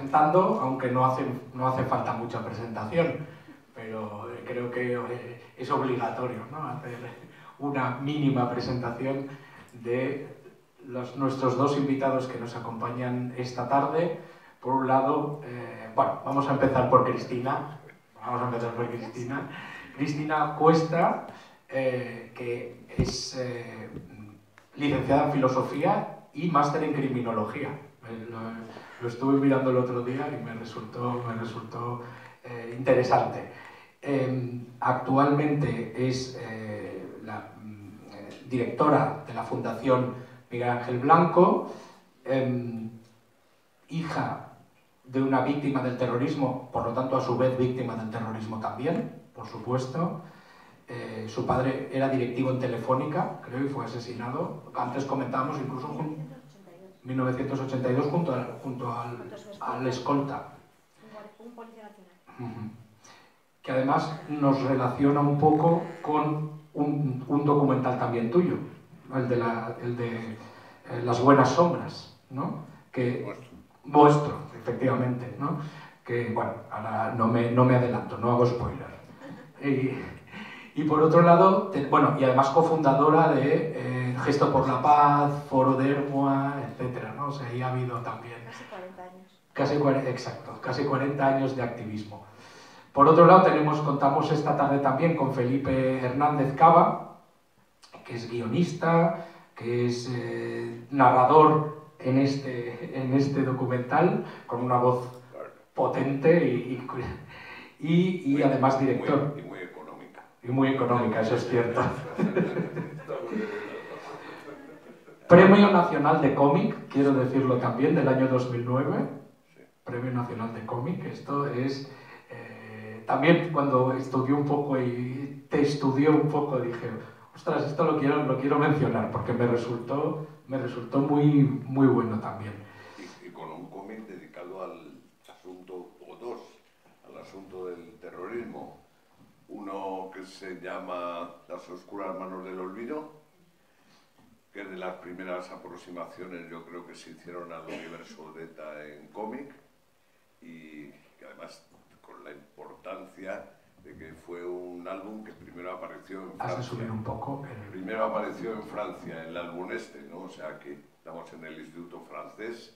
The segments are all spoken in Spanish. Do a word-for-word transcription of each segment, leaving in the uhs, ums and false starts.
comentando, aunque no hace, no hace falta mucha presentación, pero creo que es obligatorio, ¿no?, hacer una mínima presentación de los, nuestros dos invitados que nos acompañan esta tarde. Por un lado, eh, bueno, vamos a empezar por Cristina. Vamos a empezar por Cristina. Cristina Cuesta, eh, que es eh, licenciada en Filosofía y máster en Criminología. Lo, lo estuve mirando el otro día y me resultó, me resultó eh, interesante. Eh, actualmente es eh, la eh, directora de la Fundación Miguel Ángel Blanco, eh, hija de una víctima del terrorismo, por lo tanto a su vez víctima del terrorismo también, por supuesto. Eh, su padre era directivo en Telefónica, creo, y fue asesinado. Antes comentábamos incluso en mil novecientos ochenta y dos junto, al, junto al, al escolta. Un policía nacional. Uh-huh. Que además nos relaciona un poco con un, un documental también tuyo, el de, la, el de eh, Las buenas sombras, ¿no? Que, vuestro. vuestro, efectivamente, ¿no? Que, bueno, ahora no me, no me adelanto, no hago spoiler. Y, y por otro lado, te, bueno, y además cofundadora de eh, Gesto por la Paz, Foro de Hermoa, etcétera, ¿no? O sea, ahí ha habido también... Casi cuarenta años. Casi, exacto, casi cuarenta años de activismo. Por otro lado, tenemos, contamos esta tarde también con Felipe Hernández Cava, que es guionista, que es eh, narrador en este, en este documental, con una voz potente y, y, y, y además director. Muy, y muy económica. Y muy económica, eso es cierto. Premio Nacional de Cómic, quiero decirlo también, del año dos mil nueve. Premio Nacional de Cómic, esto es... Eh, también cuando estudié un poco y te estudié un poco dije, ostras, esto lo quiero, lo quiero mencionar porque me resultó, me resultó muy, muy bueno también. Y, y con un cómic dedicado al asunto, o dos, al asunto del terrorismo. Uno que se llama Las oscuras manos del olvido, que es de las primeras aproximaciones, yo creo, que se hicieron al universo de ETA en cómic, y que además con la importancia de que fue un álbum que primero apareció en Francia. Has de subir un poco. El... Primero apareció en Francia, en el álbum este, ¿no? O sea que estamos en el Instituto Francés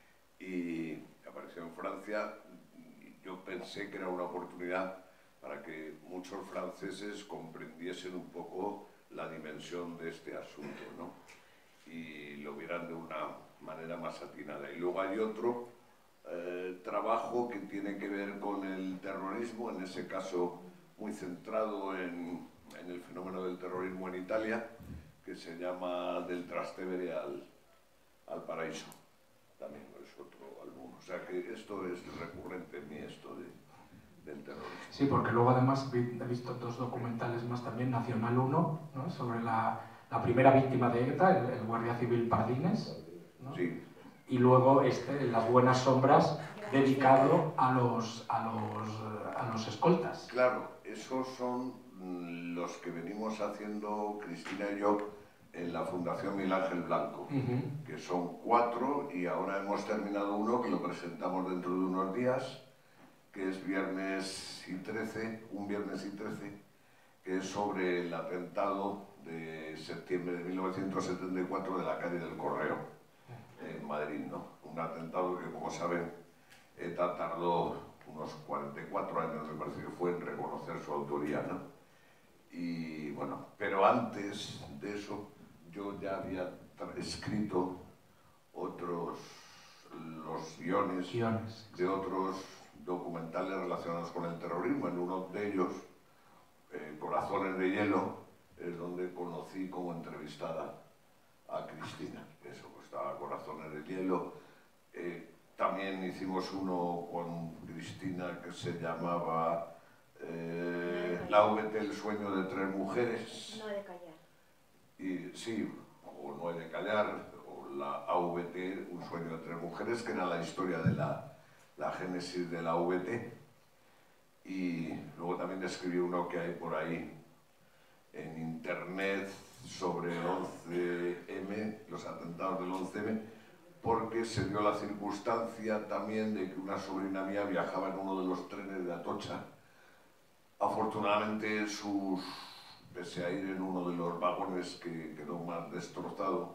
y apareció en Francia. Y yo pensé que era una oportunidad para que muchos franceses comprendiesen un poco la dimensión de este asunto, ¿no? Y lo vieran de una manera más atinada. Y luego hay otro eh, trabajo que tiene que ver con el terrorismo, en ese caso muy centrado en, en el fenómeno del terrorismo en Italia, que se llama Del Trastevere al, al Paraíso. También es otro álbum. O sea que esto es recurrente en mí, esto de, del terrorismo. Sí, porque luego además he visto dos documentales más también, Nacional uno, ¿no? Sobre la, la primera víctima de ETA, el, el guardia civil Pardines, ¿no? Sí. Y luego este, Las buenas sombras, dedicado a los, a los, a los escoltas. Claro, esos son los que venimos haciendo Cristina y yo en la Fundación Miguel Ángel Blanco, uh-huh. que son cuatro, y ahora hemos terminado uno que lo presentamos dentro de unos días, que es viernes y trece, un viernes y trece, que es sobre el atentado de septiembre de mil novecientos setenta y cuatro de la calle del Correo, en Madrid, ¿no? Un atentado que, como saben, ETA tardó unos cuarenta y cuatro años, me parece que fue, en reconocer su autoría, ¿no? Y bueno, pero antes de eso, yo ya había escrito otros, los guiones, guiones. de otros documentales relacionados con el terrorismo. En uno de ellos, eh, Corazones de Hielo, es donde conocí como entrevistada a Cristina. Eso, pues estaba Corazones de Hielo. Eh, también hicimos uno con Cristina que se llamaba eh, La V T, el sueño de tres mujeres. No he de callar. Y sí, o No he de callar, o la A V T, un sueño de tres mujeres, que era la historia de la, la génesis de la V T. Y luego también escribí uno que hay por ahí en internet sobre el once eme, los atentados del once eme, porque se dio la circunstancia también de que una sobrina mía viajaba en uno de los trenes de Atocha. Afortunadamente, sus, pese a ir en uno de los vagones que quedó más destrozado,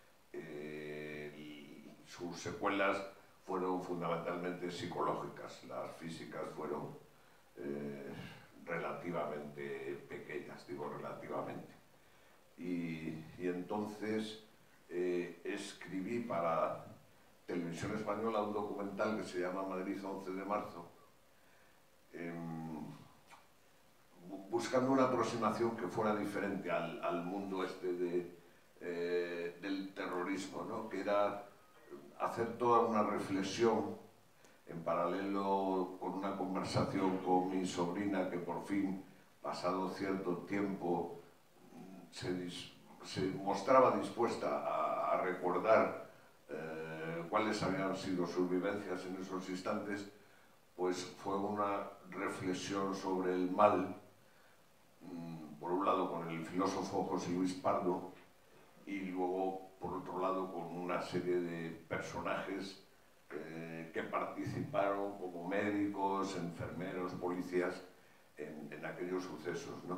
eh, sus secuelas fueron fundamentalmente psicológicas. Las físicas fueron eh, relativamente pequeñas, digo relativamente. Y, y entonces eh, escribí para Televisión Española un documental que se llama Madrid once de marzo, eh, buscando una aproximación que fuera diferente al, al mundo este de, eh, del terrorismo, ¿no? Que era hacer toda una reflexión en paralelo con una conversación con mi sobrina que por fin, pasado cierto tiempo, se, se mostraba dispuesta a, a recordar eh, cuáles habían sido sus vivencias en esos instantes. Pues fue una reflexión sobre el mal, por un lado con el filósofo José Luis Pardo y luego por otro lado con una serie de personajes eh, que participaron como médicos, enfermeros, policías en, en aquellos sucesos, ¿no?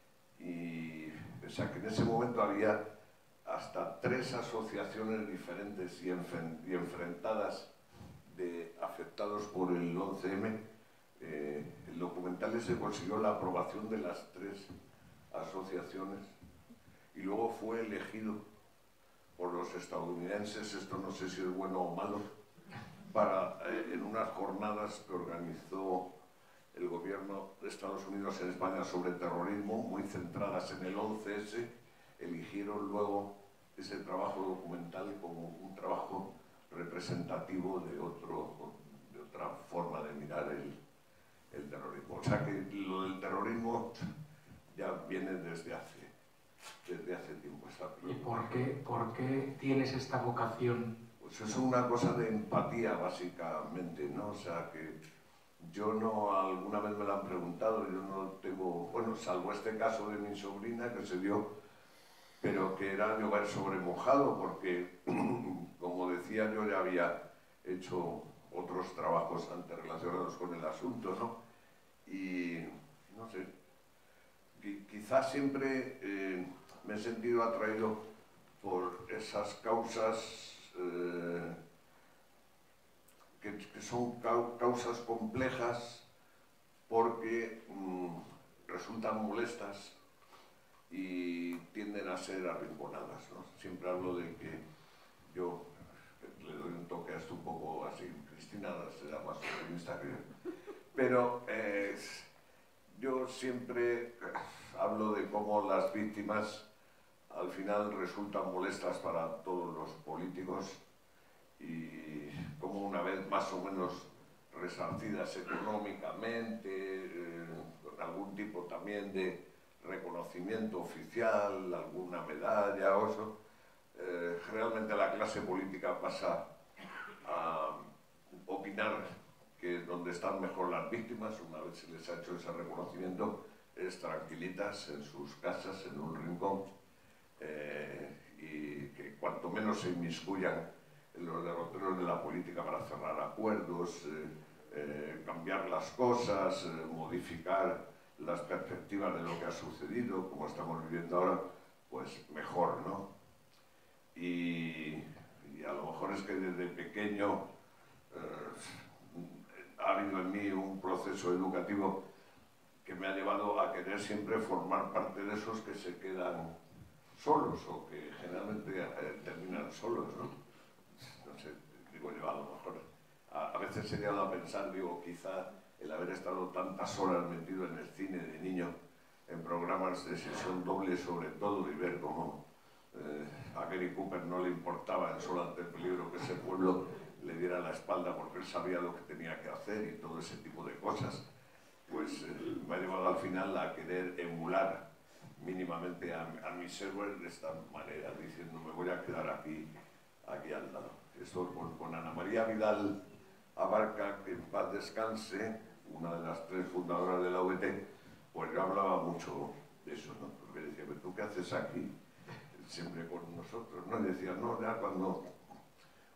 Y o sea, que en ese momento había hasta tres asociaciones diferentes y, enfen y enfrentadas de afectados por el once eme. Eh, el documental se consiguió la aprobación de las tres asociaciones y luego fue elegido por los estadounidenses, esto no sé si es bueno o malo, para eh, en unas jornadas que organizó el gobierno de Estados Unidos en España sobre terrorismo, muy centradas en el once ese, eligieron luego ese trabajo documental como un trabajo representativo de, otro, de otra forma de mirar el, el terrorismo. O sea que lo del terrorismo ya viene desde hace, desde hace tiempo. ¿Y por qué, por qué tienes esta vocación? Pues es una cosa de empatía, básicamente, ¿no? O sea que yo no, alguna vez me lo han preguntado, yo no tengo, bueno, salvo este caso de mi sobrina que se dio, pero que era llover sobre mojado, porque, como decía, yo ya había hecho otros trabajos antes relacionados con el asunto, ¿no? Y, no sé, quizás siempre eh, me he sentido atraído por esas causas eh, que, que son causas complejas porque mmm, resultan molestas y tienden a ser arrinconadas, ¿no? Siempre hablo de que yo le doy un toque a esto un poco así, Cristina será más optimista que yo, pero eh, yo siempre hablo de cómo las víctimas al final resultan molestas para todos los políticos y como una vez más o menos resarcidas económicamente, eh, con algún tipo también de reconocimiento oficial, alguna medalla o eso, eh, realmente la clase política pasa a opinar que donde están mejor las víctimas, una vez se les ha hecho ese reconocimiento, es tranquilitas en sus casas, en un rincón, eh, y que cuanto menos se inmiscuyan en los derroteros de la política para cerrar acuerdos, eh, eh, cambiar las cosas, eh, modificar las perspectivas de lo que ha sucedido, como estamos viviendo ahora, pues mejor, ¿no? Y, y a lo mejor es que desde pequeño eh, ha habido en mí un proceso educativo que me ha llevado a querer siempre formar parte de esos que se quedan solos o que generalmente eh, terminan solos, ¿no? No sé, digo yo, a lo mejor a, a veces he llegado a pensar, digo, quizá el haber estado tantas horas metido en el cine de niño, en programas de sesión doble sobre todo, y ver cómo eh, a Gary Cooper no le importaba en Solo ante el peligro que ese pueblo le diera la espalda porque él sabía lo que tenía que hacer y todo ese tipo de cosas, pues eh, me ha llevado al final a querer emular mínimamente a, a mis héroes de esta manera, diciendo me voy a quedar aquí, aquí al lado. Eso con, con Ana María Vidal Abarca, que en paz descanse, una de las tres fundadoras de la U E T, pues yo hablaba mucho de eso, ¿no? Porque decía, ¿tú qué haces aquí? Siempre con nosotros, ¿no? Y decía, no, ya cuando,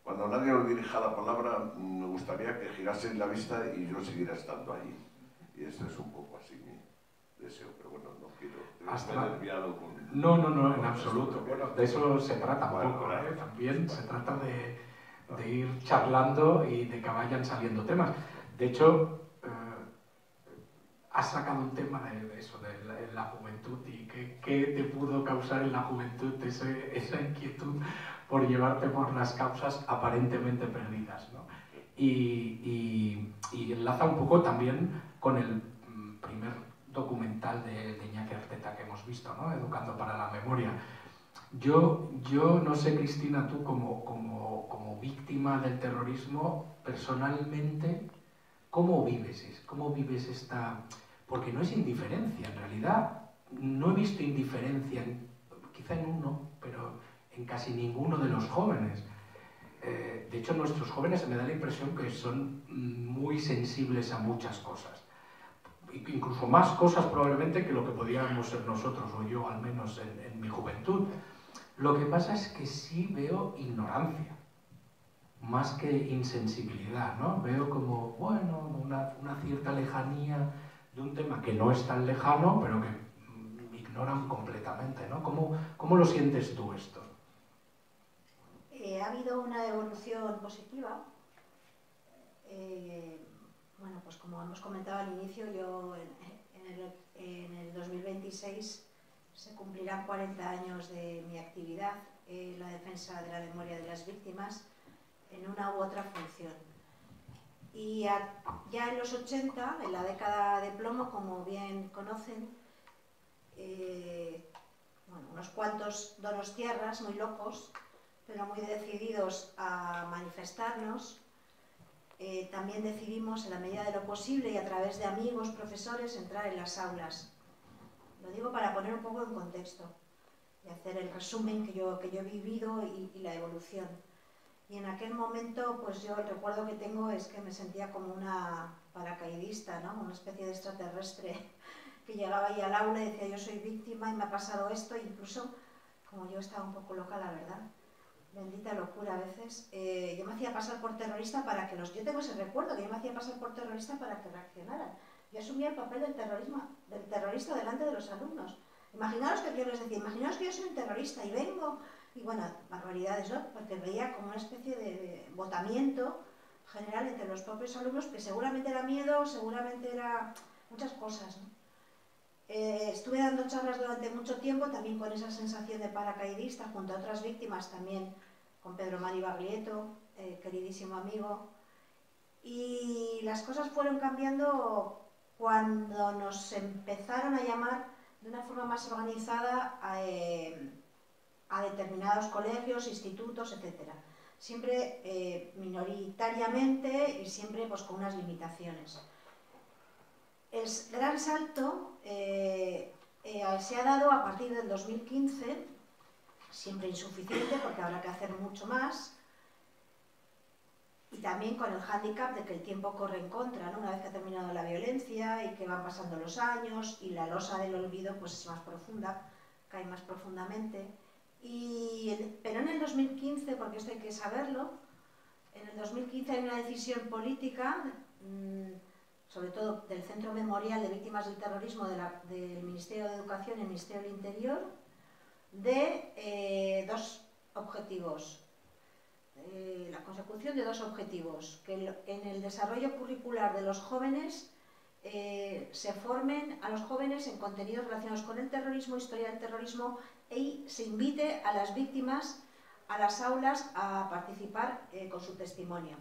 cuando nadie os dirija la palabra, me gustaría que giraseis la vista y yo siguiera estando allí. Y ese es un poco así mi deseo, pero bueno, no quiero... Hasta... Me he desviado con... No, no, no, en absoluto. Bueno, de eso se trata un bueno, poco, claro. ¿eh? También se trata de, de ir charlando y de que vayan saliendo temas. De hecho, eh, has sacado un tema de, de eso, de la, de la juventud, y qué, qué te pudo causar en la juventud ese, esa inquietud por llevarte por las causas aparentemente perdidas, ¿no? Y, y, y enlaza un poco también con el primer documental de, de Iñaki Arteta que hemos visto, ¿no? Educando para la memoria. Yo, yo no sé, Cristina, tú como, como, como víctima del terrorismo, personalmente, ¿cómo vives, ¿cómo vives esta...? Porque no es indiferencia, en realidad. No he visto indiferencia, en, quizá en uno, pero en casi ninguno de los jóvenes. Eh, de hecho, nuestros jóvenes me da la impresión que son muy sensibles a muchas cosas. Incluso más cosas probablemente que lo que podíamos ser nosotros, o yo al menos en, en mi juventud. Lo que pasa es que sí veo ignorancia, más que insensibilidad, ¿no? Veo como, bueno, una, una cierta lejanía de un tema que no es tan lejano, pero que mm, ignoran completamente, ¿no? ¿Cómo, cómo lo sientes tú esto? Eh, ha habido una evolución positiva. Eh, bueno, pues como hemos comentado al inicio, yo en, en, el, en el dos mil veintiséis se cumplirán cuarenta años de mi actividad en la defensa de la memoria de las víctimas en una u otra función. Y a, ya en los ochenta, en la década de plomo, como bien conocen, eh, bueno, unos cuantos donostiarras muy locos, pero muy decididos a manifestarnos, eh, también decidimos, en la medida de lo posible y a través de amigos, profesores, entrar en las aulas. Lo digo para poner un poco en contexto y hacer el resumen que yo, que yo he vivido y, y la evolución. Y en aquel momento, pues yo el recuerdo que tengo es que me sentía como una paracaidista, ¿no? Una especie de extraterrestre que llegaba ahí al aula y decía, yo soy víctima y me ha pasado esto, e incluso, como yo estaba un poco loca, la verdad, bendita locura a veces, eh, yo me hacía pasar por terrorista para que los... Yo tengo ese recuerdo, que yo me hacía pasar por terrorista para que reaccionaran. Yo asumía el papel del, terrorismo, del terrorista delante de los alumnos. Imaginaos que yo les decía, imaginaos que yo soy un terrorista y vengo... Y bueno, barbaridades, ¿no? Porque veía como una especie de botamiento general entre los propios alumnos, que seguramente era miedo, seguramente era muchas cosas, ¿no? Eh, estuve dando charlas durante mucho tiempo, también con esa sensación de paracaidista, junto a otras víctimas, también con Pedro Mari Baglietto, eh, queridísimo amigo. Y las cosas fueron cambiando cuando nos empezaron a llamar de una forma más organizada a... Eh, a determinados colegios, institutos, etcétera. Siempre eh, minoritariamente y siempre pues, con unas limitaciones. El gran salto eh, eh, se ha dado a partir del dos mil quince, siempre insuficiente porque habrá que hacer mucho más, y también con el hándicap de que el tiempo corre en contra, ¿no? Una vez que ha terminado la violencia y que van pasando los años y la losa del olvido pues, es más profunda, cae más profundamente. Y, pero en el dos mil quince, porque esto hay que saberlo, en el dos mil quince hay una decisión política, mmm, sobre todo del Centro Memorial de Víctimas del Terrorismo de la, del Ministerio de Educación y el Ministerio del Interior, de eh, dos objetivos, eh, la consecución de dos objetivos, que en el desarrollo curricular de los jóvenes eh, se formen a los jóvenes en contenidos relacionados con el terrorismo, historia del terrorismo, y se invite a las víctimas a las aulas a participar eh, con su testimonio.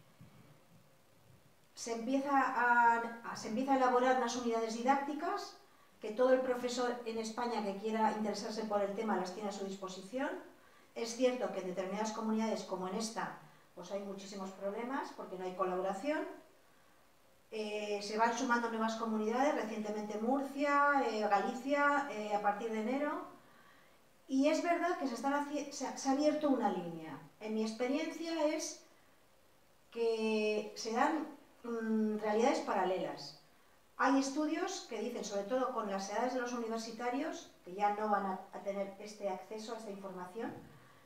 Se empieza, a, a, se empieza a elaborar unas unidades didácticas que todo el profesor en España que quiera interesarse por el tema las tiene a su disposición. Es cierto que en determinadas comunidades como en esta pues hay muchísimos problemas porque no hay colaboración. Eh, se van sumando nuevas comunidades, recientemente Murcia, eh, Galicia, eh, a partir de enero. Y es verdad que se, están, se, ha, se ha abierto una línea. En mi experiencia es que se dan mmm, realidades paralelas. Hay estudios que dicen, sobre todo con las edades de los universitarios, que ya no van a, a tener este acceso a esta información,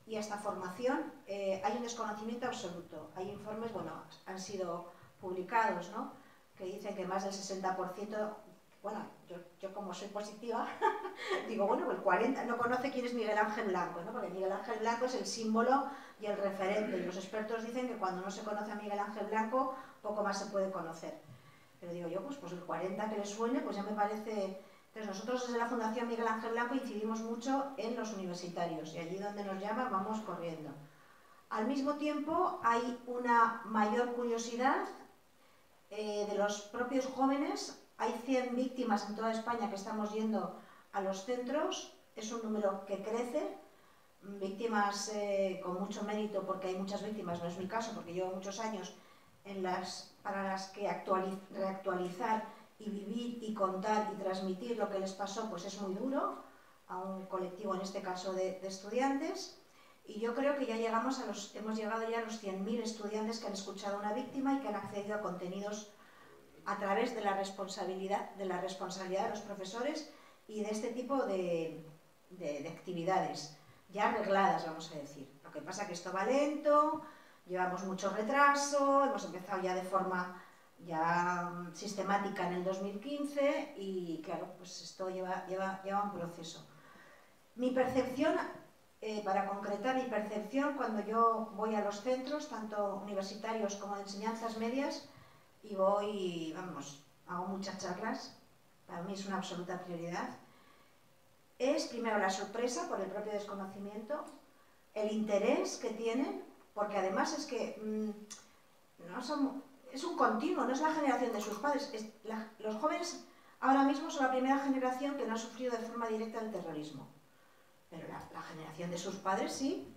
y a esta formación eh, hay un desconocimiento absoluto. Hay informes, bueno, han sido publicados, ¿no?, que dicen que más del sesenta por ciento, bueno, yo, yo como soy positiva, digo, bueno, el cuarenta por ciento no conoce quién es Miguel Ángel Blanco, ¿no?, porque Miguel Ángel Blanco es el símbolo y el referente, y los expertos dicen que cuando no se conoce a Miguel Ángel Blanco, poco más se puede conocer. Pero digo yo, pues, pues el cuarenta que le suene, pues ya me parece... Entonces nosotros desde la Fundación Miguel Ángel Blanco incidimos mucho en los universitarios, y allí donde nos llaman vamos corriendo. Al mismo tiempo hay una mayor curiosidad eh, de los propios jóvenes. Hay cien víctimas en toda España que estamos yendo a los centros, es un número que crece, víctimas eh, con mucho mérito, porque hay muchas víctimas, no es mi caso, porque llevo muchos años en las, para las que actualiz, reactualizar y vivir y contar y transmitir lo que les pasó, pues es muy duro a un colectivo, en este caso de, de estudiantes, y yo creo que ya llegamos a los, hemos llegado ya a los cien mil estudiantes que han escuchado a una víctima y que han accedido a contenidos a través de la responsabilidad de, la responsabilidad de los profesores y de este tipo de, de, de actividades, ya arregladas, vamos a decir. Lo que pasa es que esto va lento, llevamos mucho retraso, hemos empezado ya de forma ya sistemática en el dos mil quince y claro, pues esto lleva, lleva, lleva un proceso. Mi percepción, eh, para concretar mi percepción, cuando yo voy a los centros, tanto universitarios como de enseñanzas medias, y voy, vamos, hago muchas charlas, para mí es una absoluta prioridad, es primero la sorpresa por el propio desconocimiento, el interés que tienen, porque además es que mmm, no son, es un continuo, no es la generación de sus padres, es la, los jóvenes ahora mismo son la primera generación que no ha sufrido de forma directa el terrorismo, pero la, la generación de sus padres sí.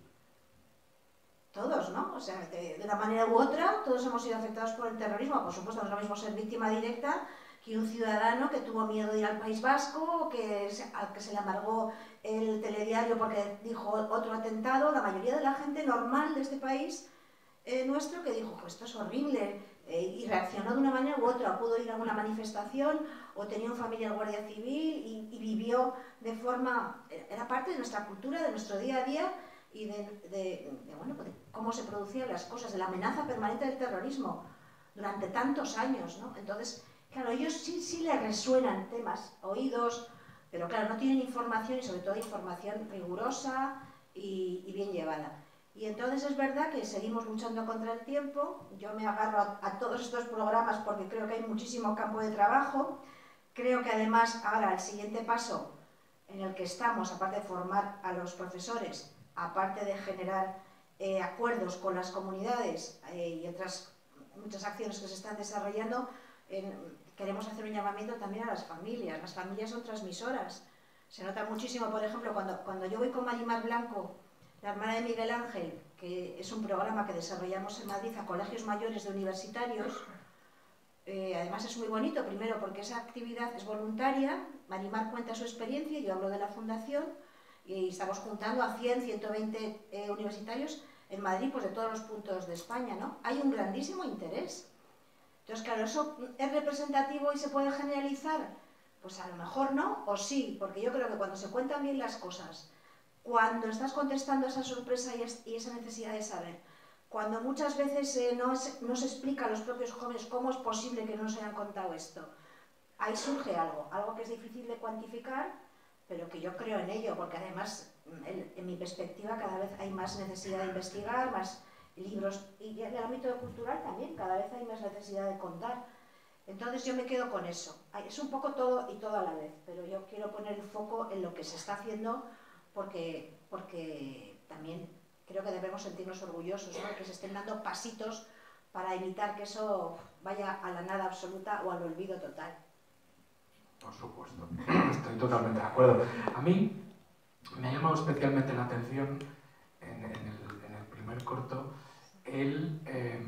Todos, ¿no? O sea, de, de una manera u otra, todos hemos sido afectados por el terrorismo. Por supuesto, no es lo mismo ser víctima directa que un ciudadano que tuvo miedo de ir al País Vasco, o que se, al que se le amargó el telediario porque dijo otro atentado. La mayoría de la gente normal de este país eh, nuestro que dijo, pues esto es horrible, eh, y reaccionó de una manera u otra. Pudo ir a una manifestación o tenía un familiar guardia civil y, y vivió de forma... Era parte de nuestra cultura, de nuestro día a día, y de, de, de, bueno, de cómo se producían las cosas, de la amenaza permanente del terrorismo durante tantos años, ¿no? Entonces, claro, ellos sí, sí les resuenan temas oídos, pero claro, no tienen información y sobre todo información rigurosa y, y bien llevada. Y entonces es verdad que seguimos luchando contra el tiempo. Yo me agarro a, a todos estos programas porque creo que hay muchísimo campo de trabajo. Creo que además ahora el siguiente paso en el que estamos, aparte de formar a los profesores, aparte de generar eh, acuerdos con las comunidades eh, y otras muchas acciones que se están desarrollando, en, queremos hacer un llamamiento también a las familias. Las familias son transmisoras. Se nota muchísimo, por ejemplo, cuando, cuando yo voy con Marimar Blanco, la hermana de Miguel Ángel, que es un programa que desarrollamos en Madrid a colegios mayores de universitarios. Eh, además es muy bonito, primero porque esa actividad es voluntaria, Marimar cuenta su experiencia, yo hablo de la fundación, y estamos juntando a cien, ciento veinte eh, universitarios en Madrid, pues de todos los puntos de España, ¿no? Hay un grandísimo interés. Entonces, claro, ¿eso es representativo y se puede generalizar? Pues a lo mejor no, o sí, porque yo creo que cuando se cuentan bien las cosas, cuando estás contestando esa sorpresa y, es, y esa necesidad de saber, cuando muchas veces eh, no, es, no se explica a los propios jóvenes cómo es posible que no nos hayan contado esto, ahí surge algo, algo que es difícil de cuantificar, pero que yo creo en ello, porque además, en, en mi perspectiva, cada vez hay más necesidad de investigar, más libros, y en el ámbito cultural también, cada vez hay más necesidad de contar. Entonces yo me quedo con eso. Es un poco todo y todo a la vez, pero yo quiero poner el foco en lo que se está haciendo, porque, porque también creo que debemos sentirnos orgullosos, ¿no?, que se estén dando pasitos para evitar que eso vaya a la nada absoluta o al olvido total. Por supuesto, estoy totalmente de acuerdo. A mí me ha llamado especialmente la atención en, en, el, en el primer corto el, eh,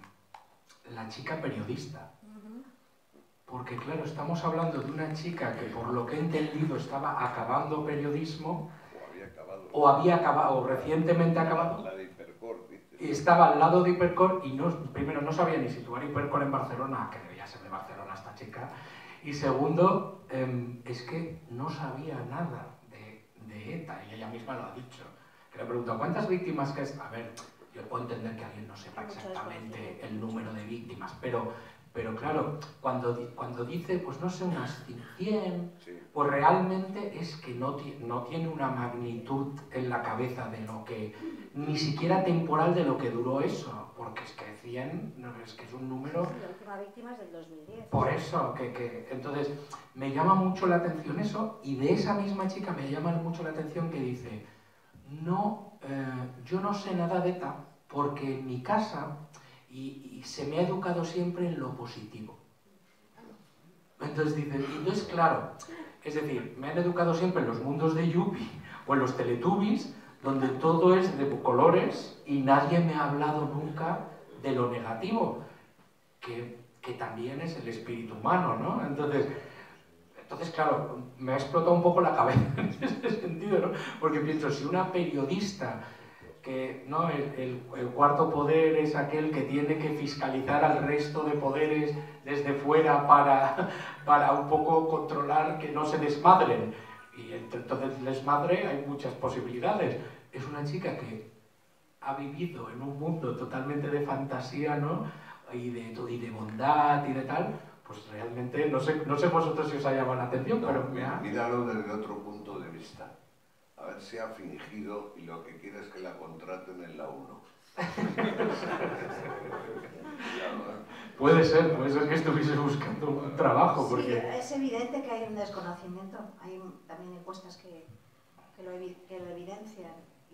la chica periodista. Porque claro, estamos hablando de una chica que por lo que he entendido estaba acabando periodismo, o había acabado, o, había acabado, o recientemente acabado, la de Hipercor, ¿viste? Y estaba al lado de Hipercor y no, primero no sabía ni situar Hipercor en Barcelona, que debía ser de Barcelona esta chica, y segundo, eh, es que no sabía nada de, de ETA, y ella misma lo ha dicho. que le pregunto, ¿cuántas víctimas que es? A ver, yo puedo entender que alguien no sepa exactamente el número de víctimas, pero, pero claro, cuando, cuando dice, pues no sé, unas cien, pues realmente es que no, no tiene una magnitud en la cabeza de lo que, ni siquiera temporal de lo que duró eso, porque es que cien, no, es que es un número... Sí, la última víctima es del dos mil diez. Por eso, que, que entonces me llama mucho la atención eso, y de esa misma chica me llama mucho la atención que dice, no, eh, yo no sé nada de ETA porque en mi casa y, y se me ha educado siempre en lo positivo. Entonces dice, entonces claro, es decir, me han educado siempre en los mundos de Yuppie o en los Teletubbies, donde todo es de colores y nadie me ha hablado nunca de lo negativo, que, que también es el espíritu humano, ¿no? Entonces, entonces, claro, me ha explotado un poco la cabeza en ese sentido, ¿no? Porque pienso, si una periodista, que ¿no? el, el, el cuarto poder es aquel que tiene que fiscalizar al resto de poderes desde fuera para, para un poco controlar que no se desmadren, y entonces desmadre hay muchas posibilidades. Es una chica que ha vivido en un mundo totalmente de fantasía, ¿no? y, de, y de bondad y de tal, pues realmente, no sé, no sé vosotros si os ha llamado la atención, no, pero me ha... Míralo desde otro punto de vista. A ver si ha fingido y lo que quiere es que la contraten en la uno. Puede ser, puede ser que estuviese buscando un trabajo. Porque... Sí, es evidente que hay un desconocimiento. Hay también encuestas que, que, lo, que lo evidencian.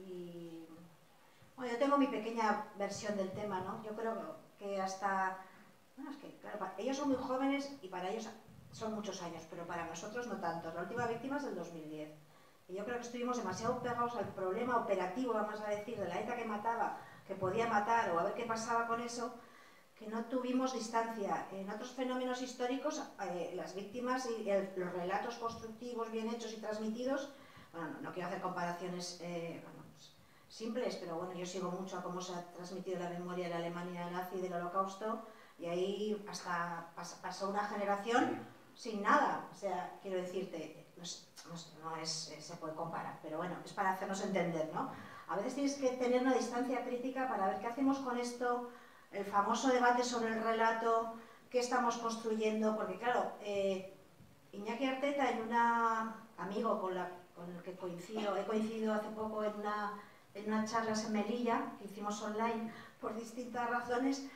Y bueno, yo tengo mi pequeña versión del tema, ¿no? Yo creo que hasta... Bueno, es que, claro, ellos son muy jóvenes y para ellos son muchos años, pero para nosotros no tantos. La última víctima es del dos mil diez. Y yo creo que estuvimos demasiado pegados al problema operativo, vamos a decir, de la ETA que mataba, que podía matar, o a ver qué pasaba con eso, que no tuvimos distancia. En otros fenómenos históricos, eh, las víctimas y el, los relatos constructivos bien hechos y transmitidos, bueno, no, no quiero hacer comparaciones eh, bueno, pues, simples, pero bueno, yo sigo mucho a cómo se ha transmitido la memoria de la Alemania nazi y del Holocausto, y ahí hasta pas, pasó una generación sin nada. O sea, quiero decirte, no es, no es, no es, se puede comparar, pero bueno, es para hacernos entender, ¿no? A veces tienes que tener una distancia crítica para ver qué hacemos con esto, el famoso debate sobre el relato, qué estamos construyendo, porque claro, eh, Iñaki Arteta, en una amigo con, la, con el que coincido, he coincidido hace poco en una, en una charla en Melilla, que hicimos online por distintas razones,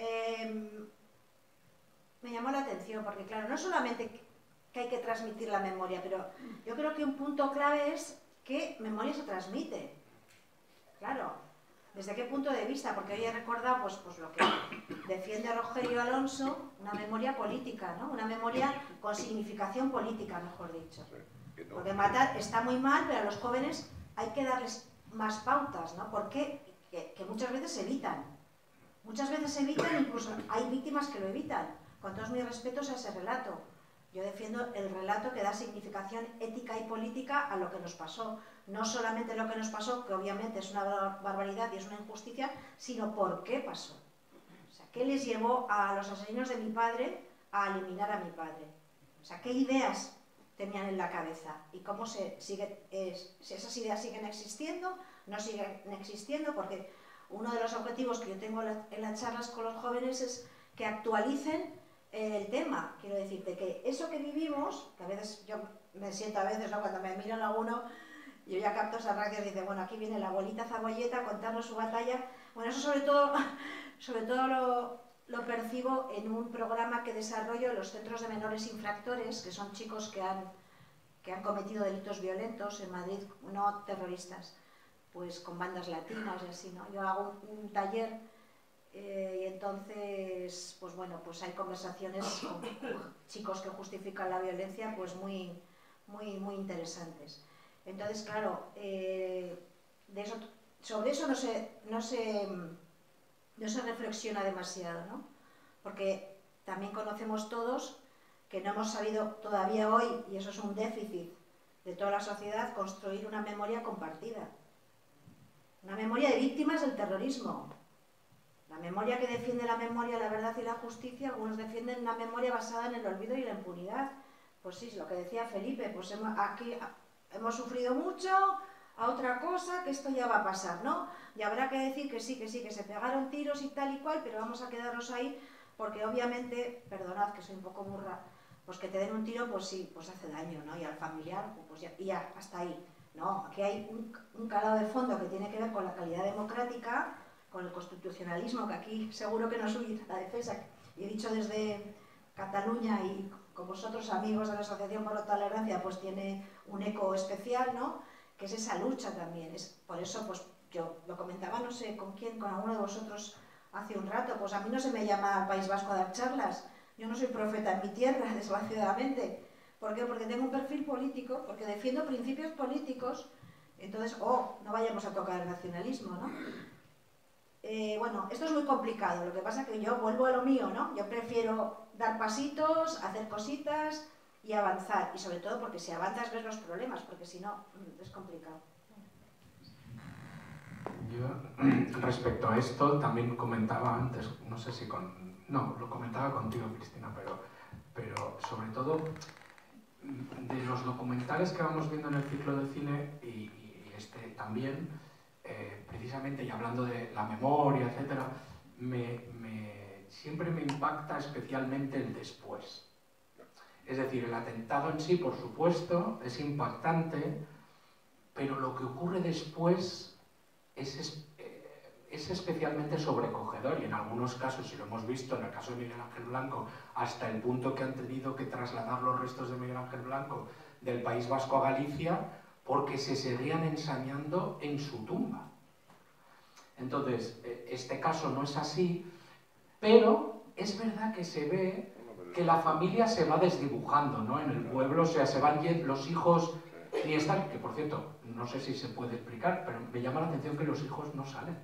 eh, me llamó la atención, porque claro, no solamente que hay que transmitir la memoria, pero yo creo que un punto clave es qué memoria se transmite. Claro, ¿desde qué punto de vista? Porque hoy he recordado pues, pues lo que defiende Rogelio Alonso, una memoria política, ¿no? Una memoria con significación política, mejor dicho. Porque matar está muy mal, pero a los jóvenes hay que darles más pautas, ¿no? Porque que, que muchas veces se evitan. Muchas veces se evitan, incluso hay víctimas que lo evitan. Con todos mis respetos a ese relato. Yo defiendo el relato que da significación ética y política a lo que nos pasó. No solamente lo que nos pasó, que obviamente es una barbaridad y es una injusticia, sino por qué pasó. O sea, ¿qué les llevó a los asesinos de mi padre a eliminar a mi padre? O sea, ¿qué ideas tenían en la cabeza? ¿Y cómo se sigue, eh, si esas ideas siguen existiendo? ¿No siguen existiendo? Porque uno de los objetivos que yo tengo en las charlas con los jóvenes es que actualicen el tema. Quiero decirte que eso que vivimos, que a veces yo me siento a veces, ¿no? Cuando me miran a uno, yo ya capto esas reacciones y dice, bueno, aquí viene la abuelita Zabolleta a contarnos su batalla. Bueno, eso sobre todo, sobre todo lo, lo percibo en un programa que desarrollo en los centros de menores infractores, que son chicos que han, que han cometido delitos violentos en Madrid, no terroristas, pues con bandas latinas y así, ¿no? Yo hago un, un taller eh, y entonces, pues bueno, pues hay conversaciones con chicos que justifican la violencia, pues muy, muy, muy interesantes. Entonces, claro, eh, de eso, sobre eso no se, no, se, no se reflexiona demasiado, ¿no? Porque también conocemos todos que no hemos sabido todavía hoy, y eso es un déficit de toda la sociedad, construir una memoria compartida. Una memoria de víctimas del terrorismo. La memoria que defiende la memoria, la verdad y la justicia, algunos defienden una memoria basada en el olvido y la impunidad. Pues sí, es lo que decía Felipe, pues hemos, aquí hemos sufrido mucho, a otra cosa, que esto ya va a pasar, ¿no? Y habrá que decir que sí, que sí, que se pegaron tiros y tal y cual, pero vamos a quedarnos ahí, porque obviamente, perdonad que soy un poco burra, pues que te den un tiro, pues sí, pues hace daño, ¿no? Y al familiar, pues ya, y ya, hasta ahí. No, aquí hay un, un calado de fondo que tiene que ver con la calidad democrática, con el constitucionalismo, que aquí seguro que nos huye la defensa. Y he dicho desde Cataluña y con vosotros, amigos de la Asociación por la Tolerancia, pues tiene un eco especial, ¿no? Que es esa lucha también. Es, por eso, pues yo lo comentaba, no sé con quién, con alguno de vosotros hace un rato, pues a mí no se me llama al País Vasco a dar charlas. Yo no soy profeta en mi tierra, desgraciadamente. ¿Por qué? Porque tengo un perfil político, porque defiendo principios políticos, entonces, oh, no vayamos a tocar el nacionalismo, ¿no? Eh, bueno, esto es muy complicado, lo que pasa es que yo vuelvo a lo mío, ¿no? Yo prefiero dar pasitos, hacer cositas y avanzar, y sobre todo porque si avanzas ves los problemas, porque si no, es complicado. Yo, respecto a esto, también comentaba antes, no sé si con... No, lo comentaba contigo, Cristina, pero, pero sobre todo de los documentales que vamos viendo en el ciclo de cine y, y este también, eh, precisamente, y hablando de la memoria, etcétera, me, me, siempre me impacta especialmente el después. Es decir, el atentado en sí, por supuesto, es impactante, pero lo que ocurre después es, es especialmente sobrecogedor, y en algunos casos, y lo hemos visto en el caso de Miguel Ángel Blanco, hasta el punto que han tenido que trasladar los restos de Miguel Ángel Blanco del País Vasco a Galicia porque se seguían ensañando en su tumba. Entonces, este caso no es así, pero es verdad que se ve que la familia se va desdibujando, ¿no? En el pueblo, o sea, se van los hijos, ni están, que por cierto, no sé si se puede explicar, pero me llama la atención que los hijos no salen.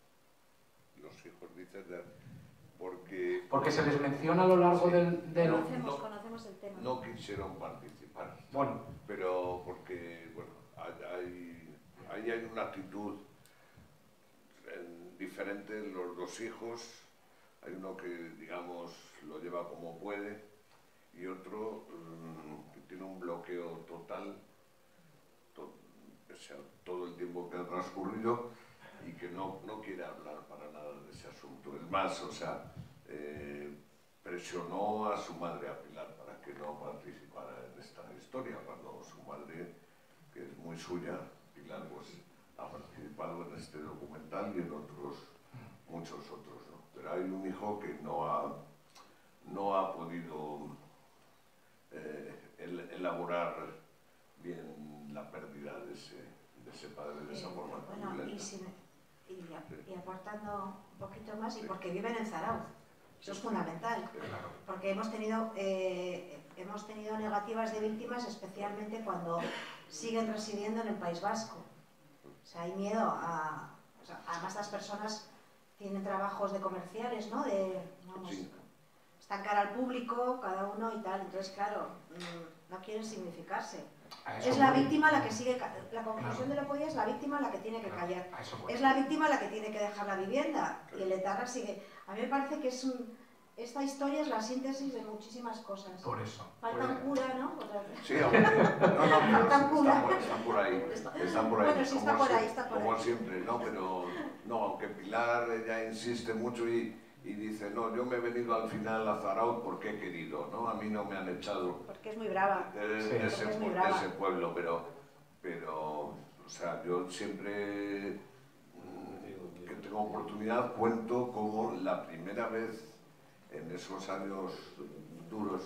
Los hijos, dices, de, porque... Porque se les menciona a lo largo sí, del... del... Conocemos, no, conocemos el tema. No quisieron participar. Bueno. Pero porque, bueno, hay, hay, hay una actitud diferente en los dos hijos. Hay uno que, digamos, lo lleva como puede y otro um, que tiene un bloqueo total, to, o sea, todo el tiempo que ha transcurrido y que no, no quiere hablar para nada de ese asunto. Es más, o sea, eh, presionó a su madre, a Pilar, para que no participara en esta historia, cuando su madre, que es muy suya, Pilar, pues ha participado en este documental y en otros, muchos otros, ¿no? Pero hay un hijo que no ha, no ha podido eh, el, elaborar bien la pérdida de ese, de ese padre de esa forma. Bueno, y, si me, y, y aportando un poquito más, y sí. Porque viven en Zarauz, eso es fundamental, claro. Porque hemos tenido, eh, hemos tenido negativas de víctimas, especialmente cuando siguen residiendo en el País Vasco. O sea, hay miedo a... O sea, además las personas tienen trabajos de comerciales, ¿no? De, vamos, sí. Están cara al público, cada uno y tal. Entonces, claro, mmm, no quieren significarse. Es la víctima la que sigue... La conclusión claro. de lo que hoy es la víctima la que tiene que claro. callar. Es la víctima la que tiene que dejar la vivienda. Claro. Y el etarra sigue... A mí me parece que es un... Esta historia es la síntesis de muchísimas cosas. Por eso. Faltan por cura, ¿no? Sí, aunque... No, no, Faltan pero están, por, están por ahí. Están por ahí. Bueno, sí, está por ahí, está por como ahí. siempre, ¿no? Pero, no, aunque Pilar ya insiste mucho y, y dice, no, yo me he venido al final a Zarauz porque he querido, ¿no? A mí no me han echado... Porque es muy brava. De, sí, de, ese, es muy de brava. ese pueblo, pero, pero, o sea, yo siempre que tengo oportunidad cuento como la primera vez en esos años duros,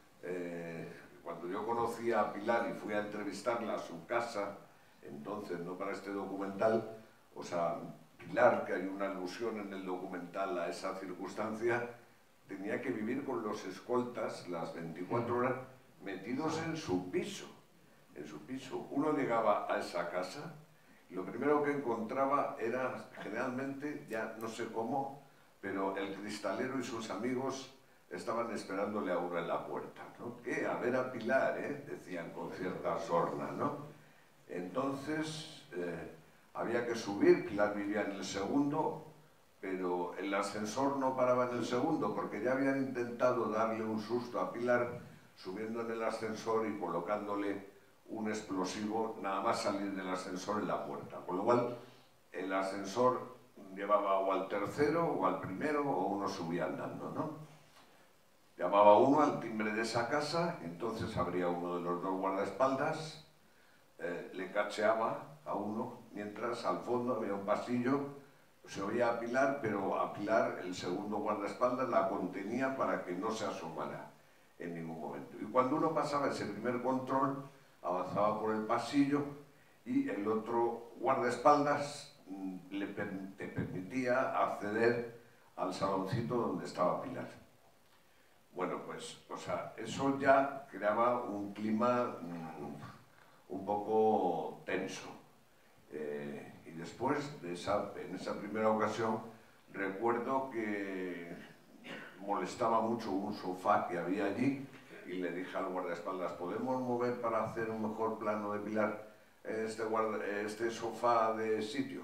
eh, cuando yo conocí a Pilar y fui a entrevistarla a su casa, entonces, no para este documental, o sea, Pilar, que hay una alusión en el documental a esa circunstancia, tenía que vivir con los escoltas las veinticuatro horas metidos en su piso, en su piso. Uno llegaba a esa casa y lo primero que encontraba era, generalmente, ya no sé cómo, pero el cristalero y sus amigos estaban esperándole a uno en la puerta, ¿no? ¿Qué? A ver a Pilar, ¿eh? Decían con cierta sorna, ¿no? Entonces, eh, había que subir, Pilar vivía en el segundo, pero el ascensor no paraba en el segundo, porque ya habían intentado darle un susto a Pilar subiendo en el ascensor y colocándole un explosivo nada más salir del ascensor en la puerta. Con lo cual, el ascensor llevaba o al tercero o al primero o uno subía andando, ¿no? Llamaba uno al timbre de esa casa, entonces abría uno de los dos guardaespaldas, eh, le cacheaba a uno, mientras al fondo había un pasillo, se oía a Pilar, pero a Pilar el segundo guardaespaldas la contenía para que no se asomara en ningún momento. Y cuando uno pasaba ese primer control, avanzaba por el pasillo y el otro guardaespaldas mm, le per te permitía acceder al saloncito donde estaba Pilar. Bueno, pues, o sea, eso ya creaba un clima mmm, un poco tenso. Eh, y después, de esa, en esa primera ocasión, recuerdo que molestaba mucho un sofá que había allí y le dije al guardaespaldas, ¿podemos mover para hacer un mejor plano de Pilar este, guarda, este sofá de sitio?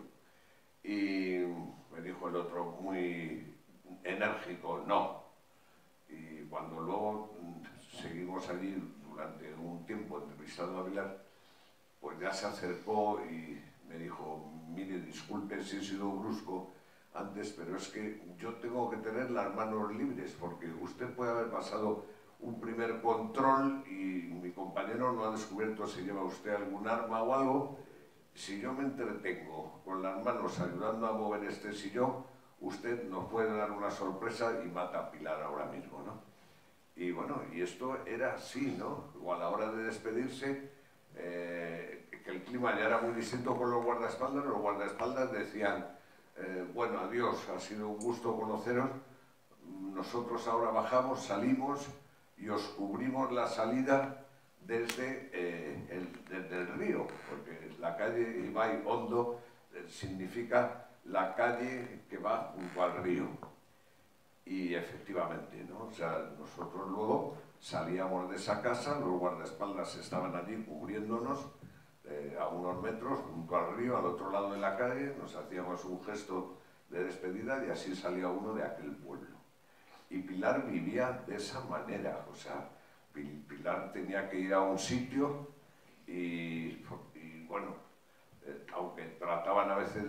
Y me dijo el otro muy enérgico, no. Y cuando luego seguimos allí durante un tiempo entrevistando a Pilar, pues ya se acercó y me dijo, mire, disculpe si he sido brusco antes, pero es que yo tengo que tener las manos libres, porque usted puede haber pasado un primer control y mi compañero no ha descubierto si lleva usted algún arma o algo. Si yo me entretengo con las manos ayudando a mover este sillón, usted nos puede dar una sorpresa y mata a Pilar ahora mismo, ¿no? Y bueno, y esto era así, ¿no? O a la hora de despedirse, eh, que el clima ya era muy distinto con los guardaespaldas, los guardaespaldas decían, eh, bueno, adiós, ha sido un gusto conoceros, nosotros ahora bajamos, salimos y os cubrimos la salida desde, eh, el, desde el río, porque la calle Ibai Hondo eh, significa la calle que va junto al río. Y efectivamente, ¿no? O sea, nosotros luego salíamos de esa casa, los guardaespaldas estaban allí cubriéndonos eh, a unos metros junto al río, al otro lado de la calle, nos hacíamos un gesto de despedida y así salía uno de aquel pueblo. Y Pilar vivía de esa manera, o sea, Pilar tenía que ir a un sitio y, y bueno, eh, aunque trataban a veces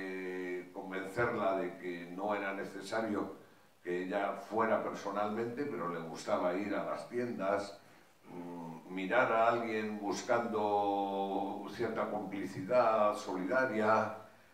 de convencerla de que no era necesario que ella fuera personalmente, pero le gustaba ir a las tiendas, mmm, mirar a alguien buscando cierta complicidad solidaria,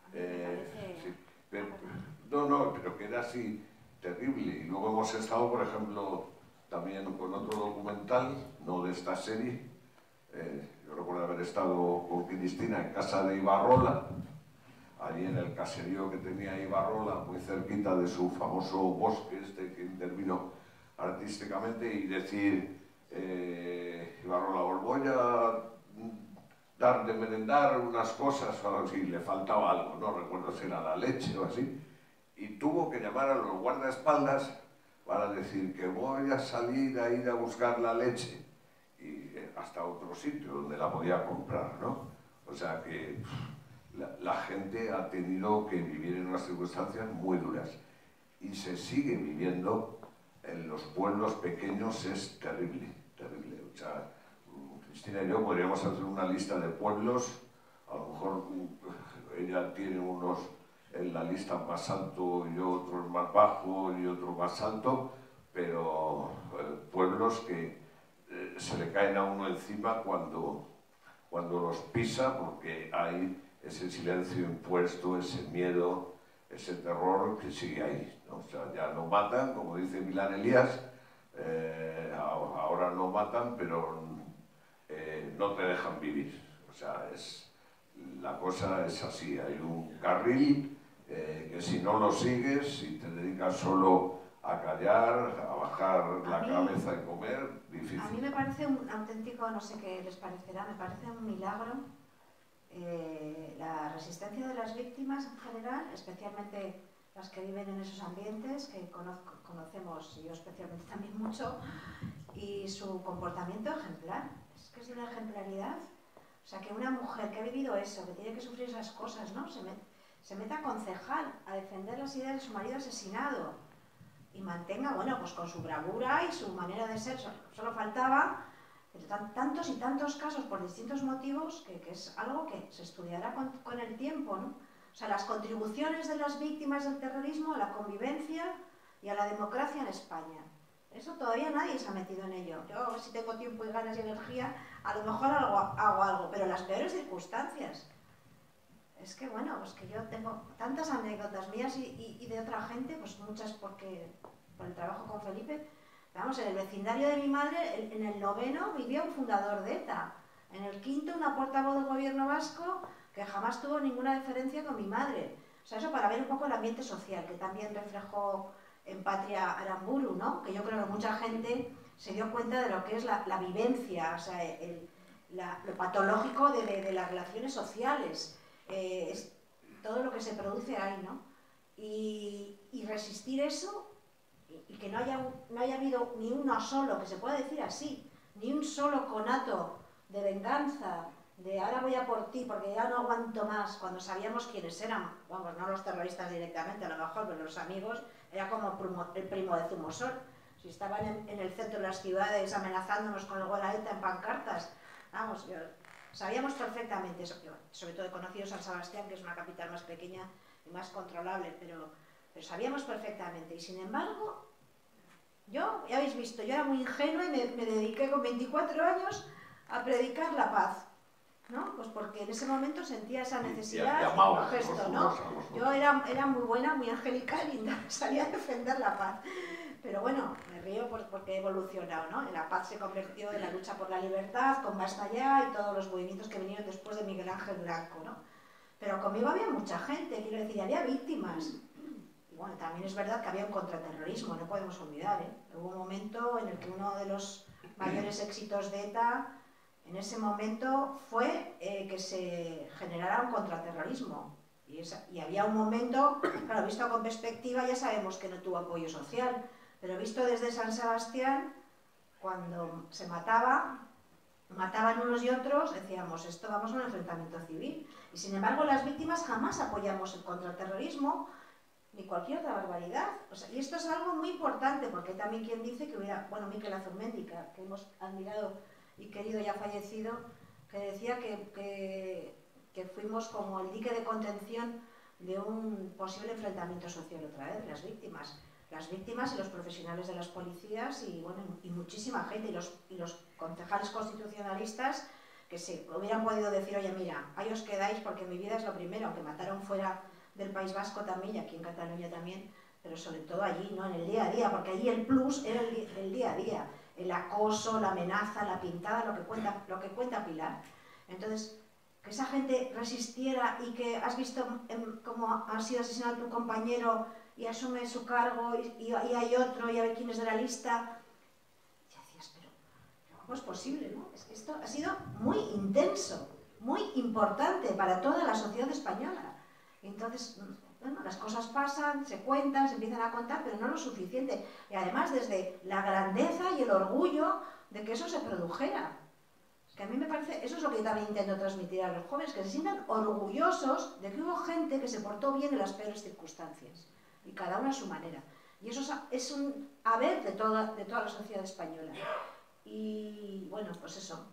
eh, sí, pero, no, no, pero que era así terrible. Y luego hemos estado, por ejemplo, también con otro documental, no de esta serie, eh, yo recuerdo haber estado con Cristina en casa de Ibarrola, allí en el caserío que tenía Ibarrola, muy cerquita de su famoso bosque este que intervino artísticamente, y decir, eh, Ibarrola, os voy a dar de merendar unas cosas, o así, le faltaba algo, no recuerdo si era la leche o así, y tuvo que llamar a los guardaespaldas para decir que voy a salir a ir a buscar la leche, y hasta otro sitio donde la podía comprar, ¿no? O sea que la, la gente ha tenido que vivir en unas circunstancias muy duras y se sigue viviendo en los pueblos pequeños, es terrible, terrible. O sea, Cristina y yo podríamos hacer una lista de pueblos, a lo mejor ella tiene unos en la lista más alto y otros más bajo y otro más alto, pero eh, pueblos que eh, se le caen a uno encima cuando, cuando los pisa, porque hay ese silencio impuesto, ese miedo, ese terror que sigue ahí, ¿no? O sea, ya no matan, como dice Milán Elías, eh, ahora no matan, pero eh, no te dejan vivir. O sea, es, la cosa es así, hay un carril eh, que si no lo sigues, si te dedicas solo a callar, a bajar a la mí, cabeza y comer, difícil. A mí me parece un auténtico, no sé qué les parecerá, me parece un milagro eh, la resistencia de las víctimas en general, especialmente las que viven en esos ambientes, que conozco, conocemos yo especialmente también mucho, y su comportamiento ejemplar. Es que es de una ejemplaridad. O sea, que una mujer que ha vivido eso, que tiene que sufrir esas cosas, ¿no? Se, met, se meta a concejal a defender las ideas de su marido asesinado y mantenga, bueno, pues con su bravura y su manera de ser, solo faltaba Pero tan, tantos y tantos casos por distintos motivos que, que es algo que se estudiará con, con el tiempo, ¿no? O sea, las contribuciones de las víctimas del terrorismo a la convivencia y a la democracia en España. Eso todavía nadie se ha metido en ello. Yo, si tengo tiempo y ganas y energía, a lo mejor hago, hago algo, pero en las peores circunstancias. Es que, bueno, pues que yo tengo tantas anécdotas mías y, y, y de otra gente, pues muchas porque por el trabajo con Felipe. Vamos, en el vecindario de mi madre, en el noveno vivía un fundador de ETA. En el quinto, una portavoz del gobierno vasco que jamás tuvo ninguna diferencia con mi madre. O sea, eso para ver un poco el ambiente social, que también reflejó en Patria Aramburu, ¿no? Que yo creo que mucha gente se dio cuenta de lo que es la, la vivencia, o sea, el, la, lo patológico de, de, de las relaciones sociales, eh, es todo lo que se produce ahí, ¿no? Y, y resistir eso, y, y que no haya, no haya habido ni uno solo, que se pueda decir así, ni un solo conato de venganza, de ahora voy a por ti porque ya no aguanto más, cuando sabíamos quiénes eran, vamos, no los terroristas directamente a lo mejor, pero los amigos, era como el primo de Zumosol. Si estaban en, en el centro de las ciudades amenazándonos con el gol a ETA en pancartas, vamos, yo, sabíamos perfectamente eso, sobre todo he conocido San Sebastián, que es una capital más pequeña y más controlable, pero, pero sabíamos perfectamente, y sin embargo, yo, ya habéis visto, yo era muy ingenua y me, me dediqué con veinticuatro años a predicar la paz, ¿no? Pues porque en ese momento sentía esa necesidad, y, y gesto, ¿no? Yo era, era muy buena, muy angelical y salía a defender la paz. Pero bueno, me río porque he evolucionado, ¿no? La paz se convirtió en la lucha por la libertad, con Basta Ya y todos los movimientos que vinieron después de Miguel Ángel Blanco, ¿no? Pero conmigo había mucha gente, quiero decir, había víctimas. Y bueno, también es verdad que había un contraterrorismo, no podemos olvidar, ¿eh? Hubo un momento en el que uno de los mayores éxitos de ETA en ese momento fue eh, que se generara un contraterrorismo. Y, esa, y había un momento, claro, visto con perspectiva ya sabemos que no tuvo apoyo social, pero visto desde San Sebastián, cuando se mataba, mataban unos y otros, decíamos, esto vamos a un enfrentamiento civil. Y sin embargo las víctimas jamás apoyamos el contraterrorismo, ni cualquier otra barbaridad. O sea, y esto es algo muy importante, porque hay también quien dice que hubiera, bueno, Miquel Azurmendi, que hemos admirado y querido ya fallecido, que decía que, que, que fuimos como el dique de contención de un posible enfrentamiento social otra vez de las víctimas. Las víctimas y los profesionales de las policías y, bueno, y muchísima gente, y los, y los concejales constitucionalistas que se hubieran podido decir, oye, mira, ahí os quedáis porque mi vida es lo primero, aunque mataron fuera del País Vasco también y aquí en Cataluña también, pero sobre todo allí, ¿no? En el día a día, porque allí el plus era el, el día a día. El acoso, la amenaza, la pintada, lo que cuenta, lo que cuenta Pilar. Entonces, que esa gente resistiera y que has visto en, cómo ha sido asesinado tu compañero y asume su cargo y, y, y hay otro y a ver quién es de la lista. Y decías, pero, pero ¿cómo es posible, no? Es que esto ha sido muy intenso, muy importante para toda la sociedad española. Entonces, bueno, las cosas pasan, se cuentan, se empiezan a contar, pero no lo suficiente. Y además desde la grandeza y el orgullo de que eso se produjera. Que a mí me parece, eso es lo que yo también intento transmitir a los jóvenes, que se sientan orgullosos de que hubo gente que se portó bien en las peores circunstancias. Y cada uno a su manera. Y eso es un haber de toda, de toda la sociedad española. Y bueno, pues eso.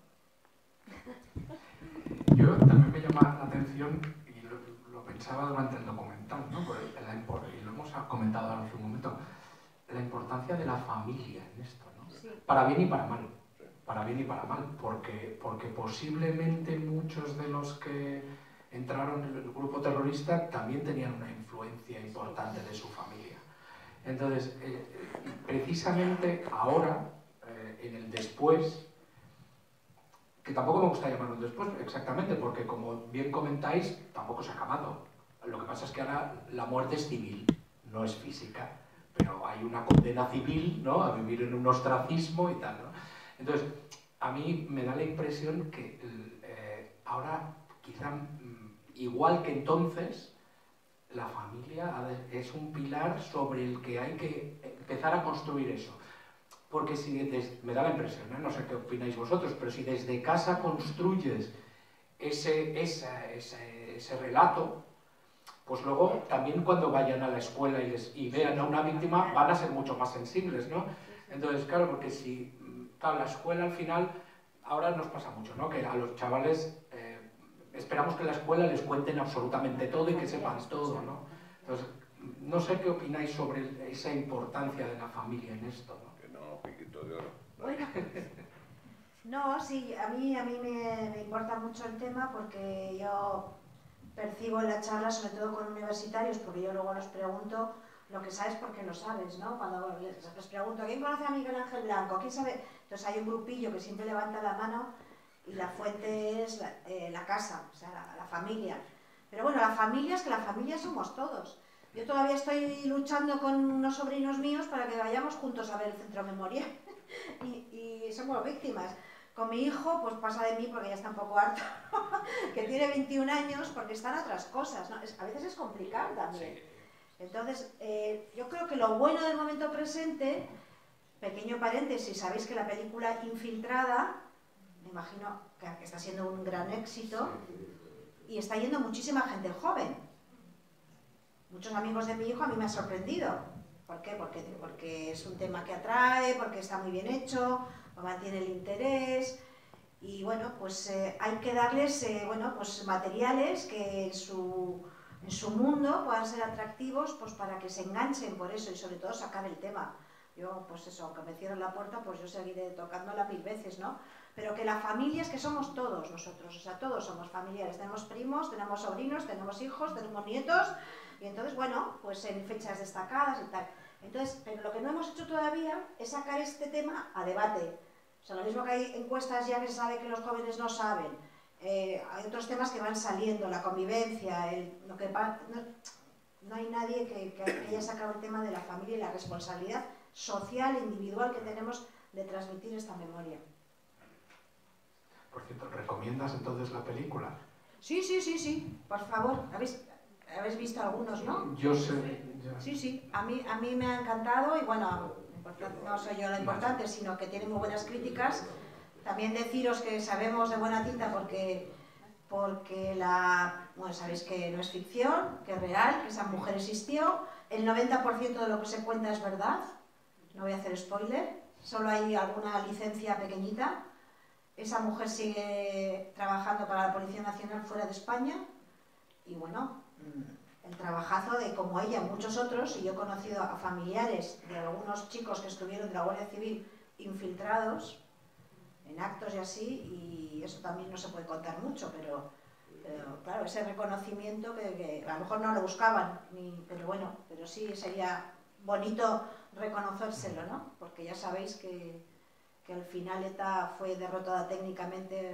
Yo también me llama la atención, y lo, lo pensaba durante el documental, ¿no? Por el, la, y lo hemos comentado hace un momento, la importancia de la familia en esto, ¿no? Sí. Para bien y para mal. Para bien y para mal, porque, porque posiblemente muchos de los que entraron en el grupo terrorista también tenían una influencia importante de su familia. Entonces, eh, precisamente ahora, eh, en el después, que tampoco me gusta llamarlo después exactamente, porque como bien comentáis, tampoco se ha acabado. Lo que pasa es que ahora la muerte es civil, no es física, pero hay una condena civil, ¿no?, a vivir en un ostracismo y tal, ¿no? Entonces, a mí me da la impresión que eh, ahora, quizá igual que entonces, la familia es un pilar sobre el que hay que empezar a construir eso. Porque si, desde, me da la impresión, ¿eh? No sé qué opináis vosotros, pero si desde casa construyes ese, ese, ese, ese relato, pues luego también cuando vayan a la escuela y, les, y vean a una víctima van a ser mucho más sensibles, ¿no? Entonces, claro, porque si... Claro, la escuela al final ahora nos pasa mucho, ¿no? Que a los chavales eh, esperamos que en la escuela les cuenten absolutamente todo y que sepan todo, ¿no? Entonces, no sé qué opináis sobre esa importancia de la familia en esto, ¿no? Que no, piquito de oro. Bueno, no, sí, a mí, a mí me, me importa mucho el tema porque yo percibo en la charla, sobre todo con universitarios, porque yo luego los pregunto lo que sabes porque lo sabes, ¿no? Cuando les, les pregunto, ¿quién conoce a Miguel Ángel Blanco? ¿Quién sabe? Entonces hay un grupillo que siempre levanta la mano y la fuente es la, eh, la casa, o sea, la, la familia. Pero bueno, la familia es que la familia somos todos. Yo todavía estoy luchando con unos sobrinos míos para que vayamos juntos a ver el Centro Memorial y, y somos víctimas. Con mi hijo, pues pasa de mí porque ya está un poco harto, que tiene veintiún años, porque están otras cosas, ¿no? Es, a veces es complicado también. Entonces, eh, yo creo que lo bueno del momento presente, pequeño paréntesis, sabéis que la película Infiltrada, me imagino que, que está siendo un gran éxito, y está yendo muchísima gente joven. Muchos amigos de mi hijo a mí me ha sorprendido. ¿Por qué? Porque, porque es un tema que atrae, porque está muy bien hecho, mantiene el interés y bueno, pues eh, hay que darles eh, bueno, pues materiales que en su, en su mundo puedan ser atractivos pues para que se enganchen por eso y sobre todo sacar el tema. Yo, pues eso, aunque me cierren la puerta, pues yo seguiré tocándola mil veces, ¿no? Pero que la familia es que somos todos nosotros, o sea, todos somos familiares, tenemos primos, tenemos sobrinos, tenemos hijos, tenemos nietos, y entonces, bueno, pues en fechas destacadas y tal. Entonces, pero lo que no hemos hecho todavía es sacar este tema a debate. O sea, lo mismo que hay encuestas ya que se sabe que los jóvenes no saben, eh, hay otros temas que van saliendo, la convivencia, el, lo que va, no, no hay nadie que, que, que haya sacado el tema de la familia y la responsabilidad social e individual que tenemos de transmitir esta memoria. Por cierto, ¿recomiendas entonces la película? Sí, sí, sí, sí, por favor. ¿Habéis, habéis visto algunos, no? Yo sé... Yo... Sí, sí, a mí, a mí me ha encantado y bueno, no soy yo lo importante, sino que tiene muy buenas críticas. También deciros que sabemos de buena tinta porque, porque la, bueno, sabéis que no es ficción, que es real, que esa mujer existió. El noventa por ciento de lo que se cuenta es verdad, no voy a hacer spoiler, solo hay alguna licencia pequeñita. Esa mujer sigue trabajando para la Policía Nacional fuera de España y bueno, el trabajazo de como ella, muchos otros, y yo he conocido a familiares de algunos chicos que estuvieron de la Guardia Civil infiltrados en actos y así, y eso también no se puede contar mucho, pero, pero claro, ese reconocimiento que, que a lo mejor no lo buscaban, ni, pero bueno, pero sí sería bonito reconocérselo, ¿no? Porque ya sabéis que, que al final ETA fue derrotada técnicamente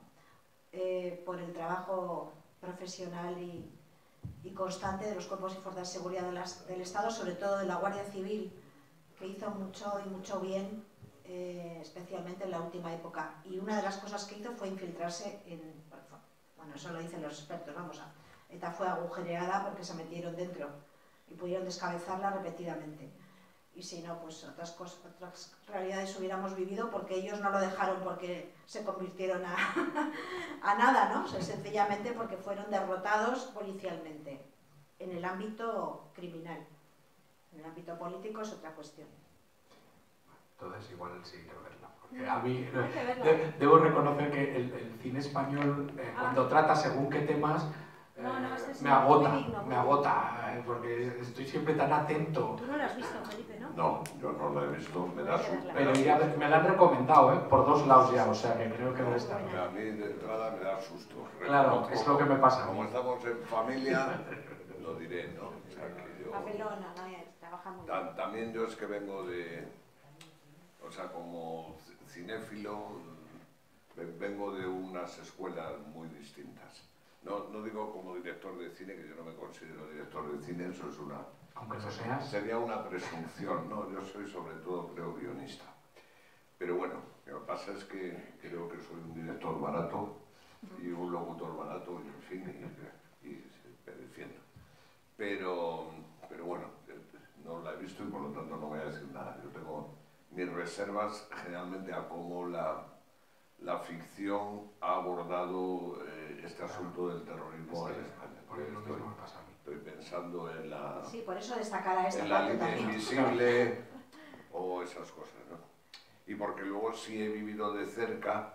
eh, por el trabajo profesional y y constante de los cuerpos y fuerzas de seguridad de las, del Estado, sobre todo de la Guardia Civil, que hizo mucho y mucho bien, eh, especialmente en la última época. Y una de las cosas que hizo fue infiltrarse en... Bueno, eso lo dicen los expertos, vamos a... ETA fue agujereada porque se metieron dentro y pudieron descabezarla repetidamente. Y si no, pues otras, cosas, otras realidades hubiéramos vivido porque ellos no lo dejaron porque se convirtieron a, a nada, ¿no? O sea, sencillamente porque fueron derrotados policialmente en el ámbito criminal. En el ámbito político es otra cuestión. Entonces igual sí que verla. Porque a mí de, debo reconocer que el, el cine español, eh, ah. cuando trata según qué temas, eh, no, no, este me agota, digno, me agota, eh, porque estoy siempre tan atento. Tú no lo has visto, Felipe, ¿no? No, yo no lo he visto, me da susto. Pero ya me la han recomendado, ¿eh? Por dos lados ya, o sea que creo que debe estar. A mí de entrada me da susto. Claro, como, es lo que me pasa. Como estamos en familia, lo diré, ¿no? O sea, que yo, Papelona, ¿no? Trabaja muy bien. También yo es que vengo de, o sea, como cinéfilo, vengo de unas escuelas muy distintas. No, no digo como director de cine, que yo no me considero director de cine, eso es una... Aunque eso seas... Sería una presunción, ¿no? Yo soy sobre todo, creo, guionista. Pero bueno, lo que pasa es que creo que soy un director barato y un locutor barato, y en fin, y, y me defiendo. Pero, pero bueno, no la he visto y por lo tanto no voy a decir nada. Yo tengo mis reservas generalmente a cómo la... la ficción ha abordado eh, este asunto del terrorismo en España. Por eso estoy, me pasa a mí. Estoy pensando en la, sí, por eso destacará esta en la parte línea también. invisible o esas cosas, ¿no? Y porque luego sí he vivido de cerca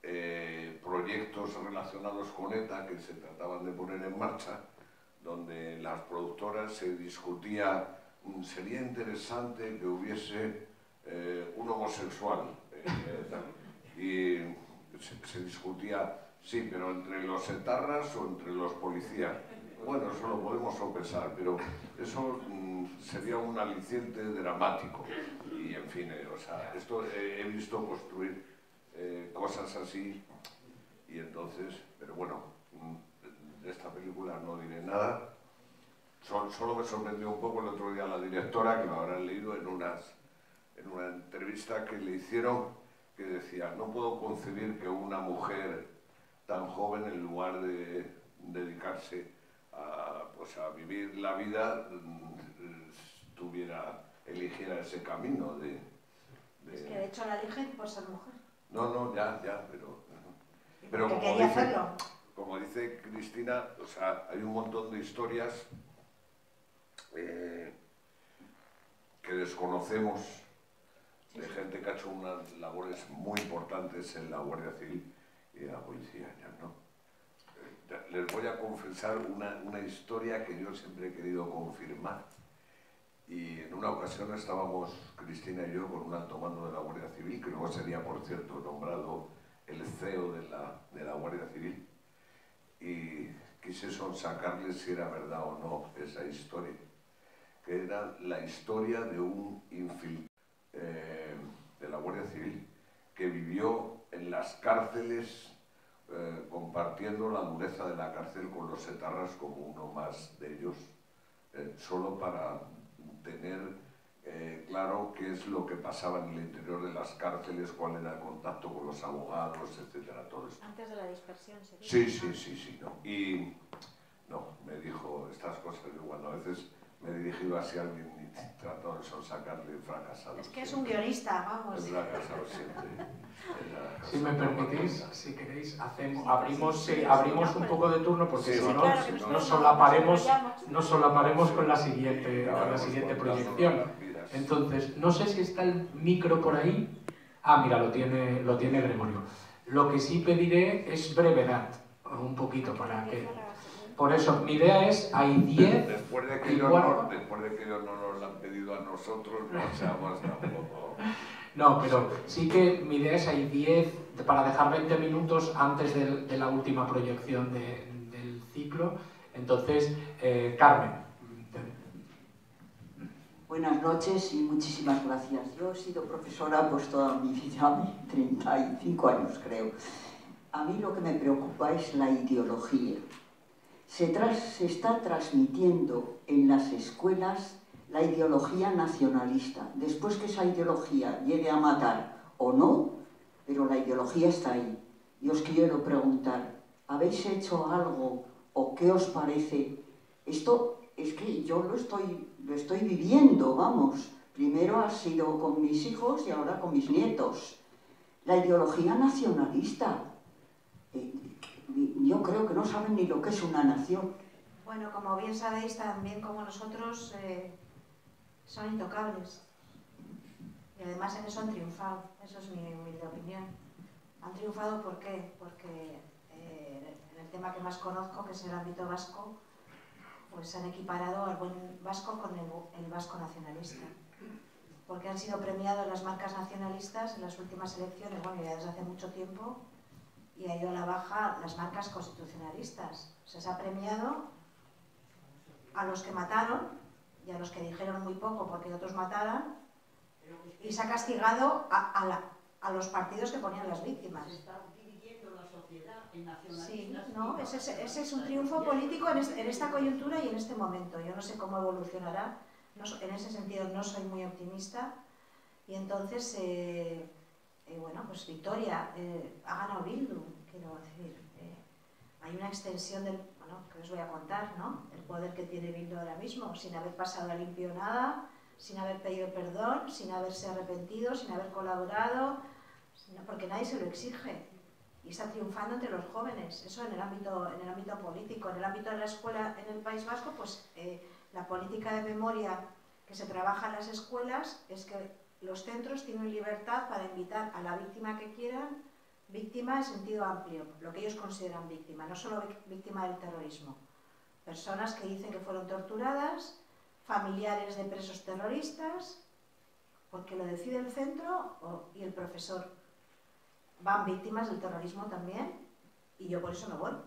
eh, proyectos relacionados con ETA que se trataban de poner en marcha, donde las productoras se discutía, sería interesante que hubiese eh, un homosexual, eh, y se, se discutía, sí, pero entre los etarras o entre los policías. Bueno, eso lo podemos sopesar, pero eso mm, sería un aliciente dramático. Y, en fin, eh, o sea, esto eh, he visto construir eh, cosas así, y entonces, pero bueno, mm, de esta película no diré nada. Sol, solo me sorprendió un poco el otro día la directora, que lo habrán leído en, unas, en una entrevista que le hicieron, que decía, no puedo concebir que una mujer tan joven, en lugar de dedicarse a, pues a vivir la vida, tuviera, eligiera ese camino de, de... Es que de hecho la eligen por ser mujer. No, no, ya, ya, pero... pero como quería dice, hacerlo. Como dice Cristina, o sea, hay un montón de historias eh, que desconocemos, de gente que ha hecho unas labores muy importantes en la Guardia Civil y en la policía, ya no. Les voy a confesar una, una historia que yo siempre he querido confirmar. Y en una ocasión estábamos, Cristina y yo, con un alto mando de la Guardia Civil, que luego sería, por cierto, nombrado el C E O de la, de la Guardia Civil, y quise sonsacarles si era verdad o no esa historia, que era la historia de un infiltrado eh, de la Guardia Civil que vivió en las cárceles, Eh, compartiendo la dureza de la cárcel con los etarras como uno más de ellos, eh, solo para tener eh, claro qué es lo que pasaba en el interior de las cárceles, cuál era el contacto con los abogados, etcétera, todo esto. Antes de la dispersión, ¿sería? Sí, sí, sí, sí, no. Y no, me dijo estas cosas, yo cuando a veces me he dirigido hacia alguien y trato de sonsacarle, fracasado. Es que es un guionista, vamos. He fracasado siempre. Si me permitís, si queréis, hacemos, abrimos, sí, abrimos un poco de turno, porque sí, si no, claro, no, no solaparemos, no solaparemos Sí. con la siguiente, con la siguiente proyección. Entonces, no sé si está el micro por ahí. Ah, mira, lo tiene, lo tiene Gregorio. Lo que sí pediré es brevedad, un poquito para que... Por eso, mi idea es, hay diez... Después de que ellos no, después de que ellos no nos lo han pedido a nosotros, no seamos tampoco... No, pero sí que mi idea es, hay diez, para dejar veinte minutos antes de, de la última proyección de, del ciclo. Entonces, eh, Carmen. Buenas noches y muchísimas gracias. Yo he sido profesora pues toda mi vida, treinta y cinco años creo. A mí lo que me preocupa es la ideología. Se, tras, se está transmitiendo en las escuelas la ideología nacionalista. Después que esa ideología llegue a matar o no, pero la ideología está ahí. Y os quiero preguntar, ¿habéis hecho algo o qué os parece? Esto es que yo lo estoy, lo estoy viviendo, vamos. Primero ha sido con mis hijos y ahora con mis nietos. La ideología nacionalista. Eh, yo creo que no saben ni lo que es una nación. Bueno, como bien sabéis, también como nosotros, eh, son intocables. Y además en eso han triunfado, eso es mi humilde opinión. Han triunfado ¿por qué? Porque eh, en el tema que más conozco, que es el ámbito vasco, pues se han equiparado al buen vasco con el, el vasco nacionalista. Porque han sido premiados las marcas nacionalistas en las últimas elecciones, bueno, ya desde hace mucho tiempo, y ha ido a la baja las marcas constitucionalistas. O sea, se ha premiado a los que mataron y a los que dijeron muy poco porque otros mataran, y se ha castigado a, a, la, a los partidos que ponían las víctimas. Se está dividiendo la sociedad en nacionalistas. Sí, no, ese, ese es un triunfo político en, este, en esta coyuntura y en este momento. Yo no sé cómo evolucionará, no, en ese sentido no soy muy optimista, y entonces, eh, eh, bueno, pues Victoria, eh, ha ganado Bildu, quiero decir, eh, hay una extensión del, bueno, que os voy a contar, ¿no? El poder que tiene Bildu ahora mismo, sin haber pasado a limpio nada, sin haber pedido perdón, sin haberse arrepentido, sin haber colaborado, porque nadie se lo exige. Y está triunfando entre los jóvenes, eso en el ámbito, en el ámbito político. En el ámbito de la escuela en el País Vasco, pues eh, la política de memoria que se trabaja en las escuelas es que los centros tienen libertad para invitar a la víctima que quieran, víctima en sentido amplio, lo que ellos consideran víctima, no solo víctima del terrorismo. Personas que dicen que fueron torturadas, familiares de presos terroristas, porque lo decide el centro o, y el profesor. Van víctimas del terrorismo también, y yo por eso no voy.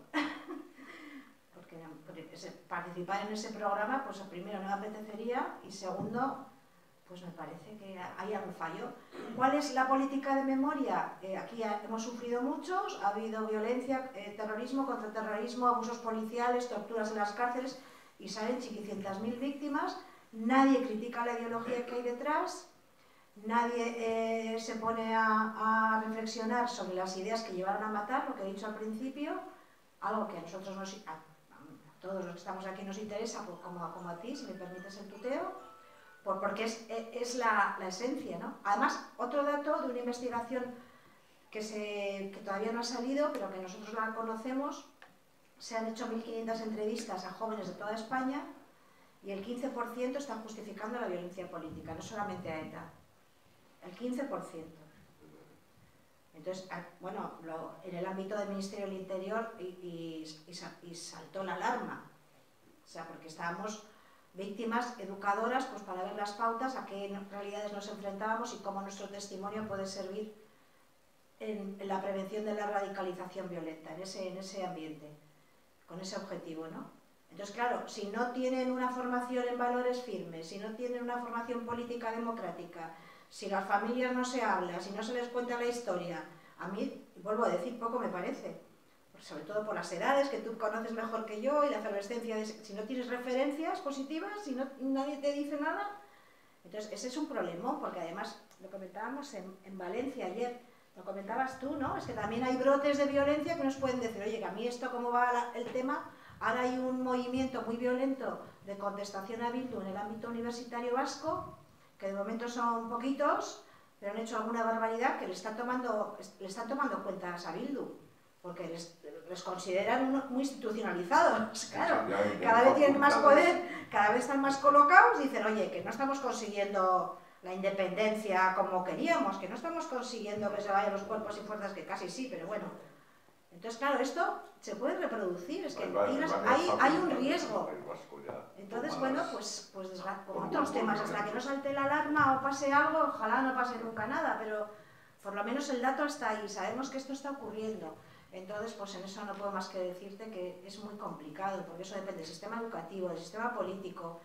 porque, porque ese, participar en ese programa, pues primero no me apetecería, y segundo, pues me parece que hay algún fallo. ¿Cuál es la política de memoria? Eh, aquí ha, hemos sufrido muchos, ha habido violencia, eh, terrorismo, contraterrorismo, abusos policiales, torturas en las cárceles, y salen chiquicientas mil víctimas, nadie critica la ideología que hay detrás, nadie eh, se pone a, a reflexionar sobre las ideas que llevaron a matar, lo que he dicho al principio, algo que a nosotros, nos, a, a todos los que estamos aquí nos interesa, como, como a ti, si me permites el tuteo, por, porque es, es la, la esencia, ¿no? Además, otro dato de una investigación que, se, que todavía no ha salido, pero que nosotros la conocemos, se han hecho mil quinientas entrevistas a jóvenes de toda España y el quince por ciento está justificando la violencia política, no solamente a ETA. El quince por ciento. Entonces, bueno, lo, en el ámbito del Ministerio del Interior y, y, y, y saltó la alarma. O sea, porque estábamos víctimas educadoras pues para ver las pautas, a qué realidades nos enfrentábamos y cómo nuestro testimonio puede servir en, en la prevención de la radicalización violenta, en ese, en ese ambiente, con ese objetivo, ¿no? Entonces, claro, si no tienen una formación en valores firmes, si no tienen una formación política democrática, si las familias no se hablan, si no se les cuenta la historia, a mí, vuelvo a decir, poco me parece, sobre todo por las edades, que tú conoces mejor que yo, y la efervescencia, de, si no tienes referencias positivas, si no, nadie te dice nada, entonces ese es un problema, porque además, lo comentábamos en, en Valencia ayer, lo comentabas tú, ¿no? Es que también hay brotes de violencia que nos pueden decir, oye, que a mí esto, ¿cómo va la, el tema? Ahora hay un movimiento muy violento de contestación a Bildu en el ámbito universitario vasco, que de momento son poquitos, pero han hecho alguna barbaridad que le están tomando, le están tomando cuentas a Bildu, porque les, les consideran uno, muy institucionalizados, claro, cada vez tienen más poder, cada vez están más colocados, dicen, oye, que no estamos consiguiendo la independencia como queríamos, que no estamos consiguiendo que se vayan los cuerpos y fuerzas, que casi sí, pero bueno. Entonces, claro, esto se puede reproducir, es que tienes, hay, hay un riesgo. Entonces, bueno, pues, pues como otros temas, hasta que no salte la alarma o pase algo, ojalá no pase nunca nada, pero por lo menos el dato está ahí, sabemos que esto está ocurriendo. Entonces, pues en eso no puedo más que decirte que es muy complicado, porque eso depende del sistema educativo, del sistema político.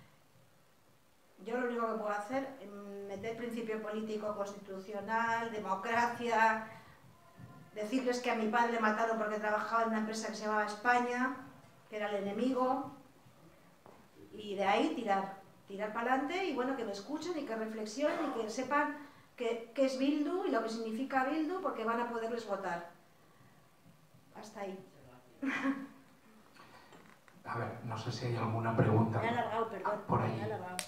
Yo lo único que puedo hacer es meter principio político, constitucional, democracia, decirles que a mi padre le mataron porque trabajaba en una empresa que se llamaba España, que era el enemigo, y de ahí tirar, tirar para adelante, y bueno, que me escuchen y que reflexionen y que sepan qué es Bildu y lo que significa Bildu, porque van a poderles votar. Hasta ahí. A ver, no sé si hay alguna pregunta. Me he alargado, perdón. Ah, por ahí. Me he alargado.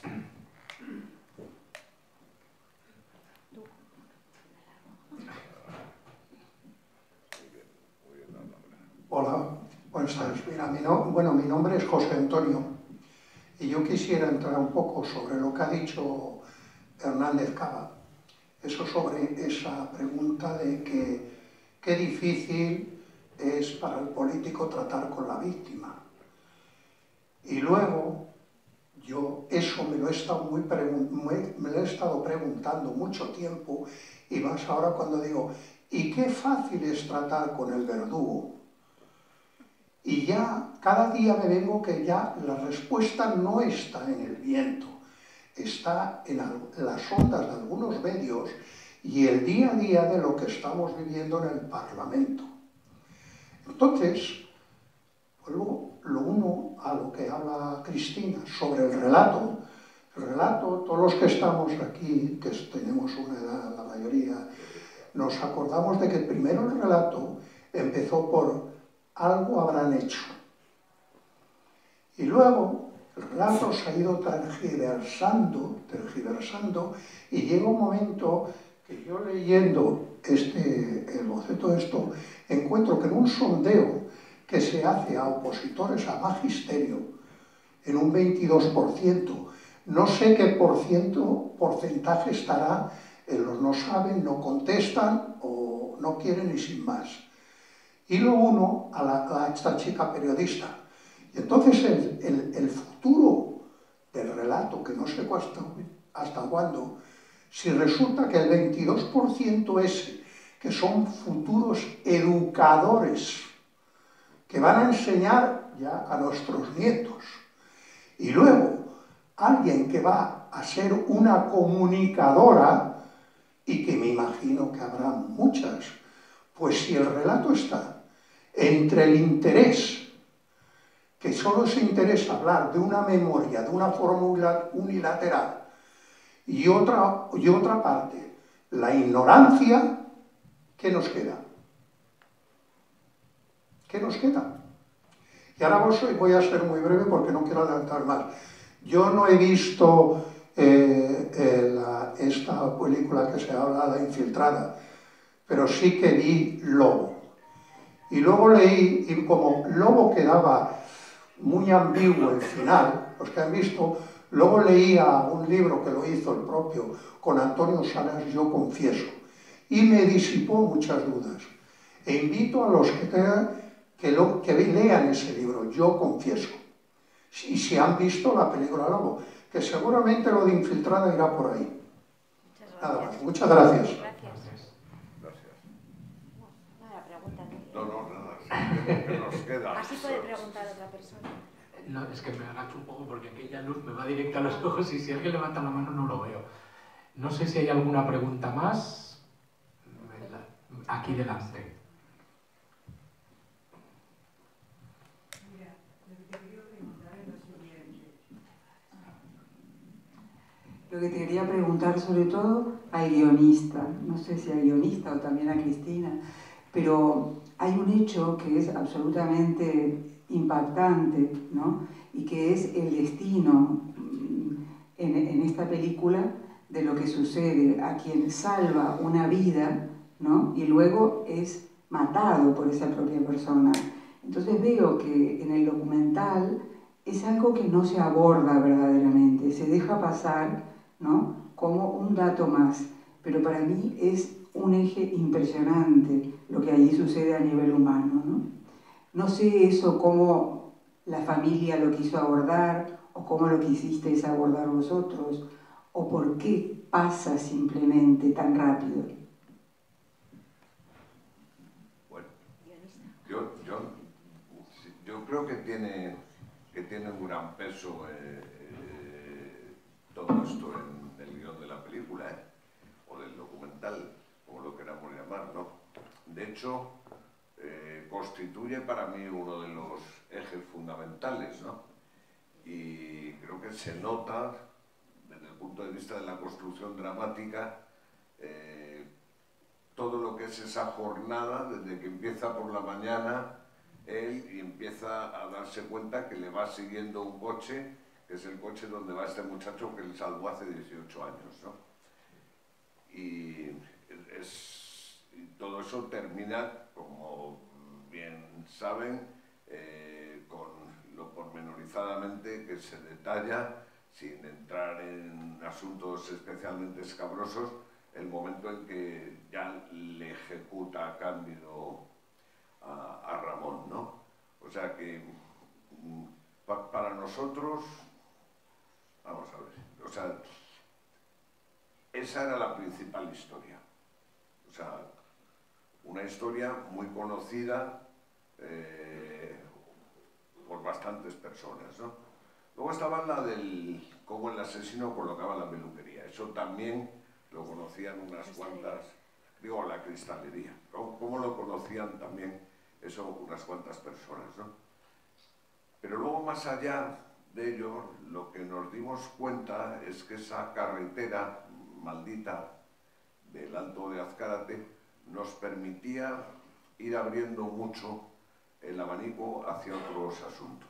Hola, buenas tardes. Mira, mi, no, bueno, mi nombre es José Antonio y yo quisiera entrar un poco sobre lo que ha dicho Hernández Cava. Eso sobre esa pregunta de que qué difícil es para el político tratar con la víctima. Y luego, yo eso me lo he estado, muy muy, me lo he estado preguntando mucho tiempo, y más ahora cuando digo, ¿y qué fácil es tratar con el verdugo? Y ya cada día me vengo que ya la respuesta no está en el viento, está en las ondas de algunos medios y el día a día de lo que estamos viviendo en el Parlamento. Entonces, vuelvo lo uno a lo que habla Cristina sobre el relato. El relato, todos los que estamos aquí, que tenemos una edad, la mayoría, nos acordamos de que primero el relato empezó por algo habrán hecho. Y luego el relato se ha ido tergiversando, tergiversando, y llega un momento que yo leyendo este, el boceto de esto, encuentro que en un sondeo que se hace a opositores a magisterio, en un veintidós por ciento, no sé qué por ciento, porcentaje estará en los no saben, no contestan, o no quiere ni sin más. Y lo uno a, la, a esta chica periodista. Y entonces el, el, el futuro del relato, que no sé hasta, hasta cuándo, si resulta que el veintidós por ciento ese, que son futuros educadores, que van a enseñar ya a nuestros nietos, y luego alguien que va a ser una comunicadora, y que me imagino que habrá muchas, pues si el relato está entre el interés, que solo se interesa hablar de una memoria, de una forma unilateral, y otra, y otra parte, la ignorancia, ¿qué nos queda? ¿Qué nos queda? Y ahora voy a ser muy breve porque no quiero adelantar más. Yo no he visto eh, eh, la, esta película que se habla, La Infiltrada, pero sí que vi Lobo. Y luego leí, y como Lobo quedaba muy ambiguo el final, los que han visto, luego leía un libro que lo hizo el propio, con Antonio Salas, Yo confieso, y me disipó muchas dudas. E invito a los que tengan que, lo, que lean ese libro, Yo confieso, y si han visto la película Lobo, que seguramente lo de Infiltrada irá por ahí. Nada más. Muchas gracias. Gracias. Gracias. No, la pregunta no, no, nada, que nos queda. Así puede preguntar otra persona. No, es que me agacho un poco porque aquella luz me va directa a los ojos y si alguien levanta la mano no lo veo. No sé si hay alguna pregunta más. Aquí delante. Lo que te quería preguntar sobre todo al guionista, no sé si al guionista o también a Cristina, pero hay un hecho que es absolutamente impactante, ¿no? Y que es el destino en, en esta película de lo que sucede a quien salva una vida, ¿no? Y luego es matado por esa propia persona. Entonces veo que en el documental es algo que no se aborda verdaderamente, se deja pasar, ¿no? Como un dato más, pero para mí es un eje impresionante lo que allí sucede a nivel humano, ¿no? No sé eso cómo la familia lo quiso abordar o cómo lo quisisteis abordar vosotros o por qué pasa simplemente tan rápido. Bueno, yo, yo, yo creo que tiene, que tiene un gran peso eh, eh, todo esto en el guión de la película, ¿eh? O del documental, como lo queramos llamar, ¿no? De hecho, eh, constituye para mí uno de los ejes fundamentales, ¿no? Y creo que se nota, desde el punto de vista de la construcción dramática, eh, todo lo que es esa jornada, desde que empieza por la mañana, él y empieza a darse cuenta que le va siguiendo un coche, que es el coche donde va este muchacho que le salvó hace dieciocho años, ¿no? Y, es, y todo eso termina, como bien saben, eh, con lo pormenorizadamente que se detalla, sin entrar en asuntos especialmente escabrosos, el momento en que ya le ejecuta a Cándido a, a Ramón, ¿no? O sea que pa, para nosotros, vamos a ver, o sea, esa era la principal historia. O sea, una historia muy conocida eh, por bastantes personas, ¿no? Luego estaba la del cómo el asesino colocaba la peluquería. Eso también lo conocían unas cuantas, digo, la cristalería. ¿Cómo, cómo lo conocían también eso unas cuantas personas, ¿no? Pero luego, más allá de ello, lo que nos dimos cuenta es que esa carretera maldita del Alto de Azcárate nos permitía ir abriendo mucho el abanico hacia otros asuntos.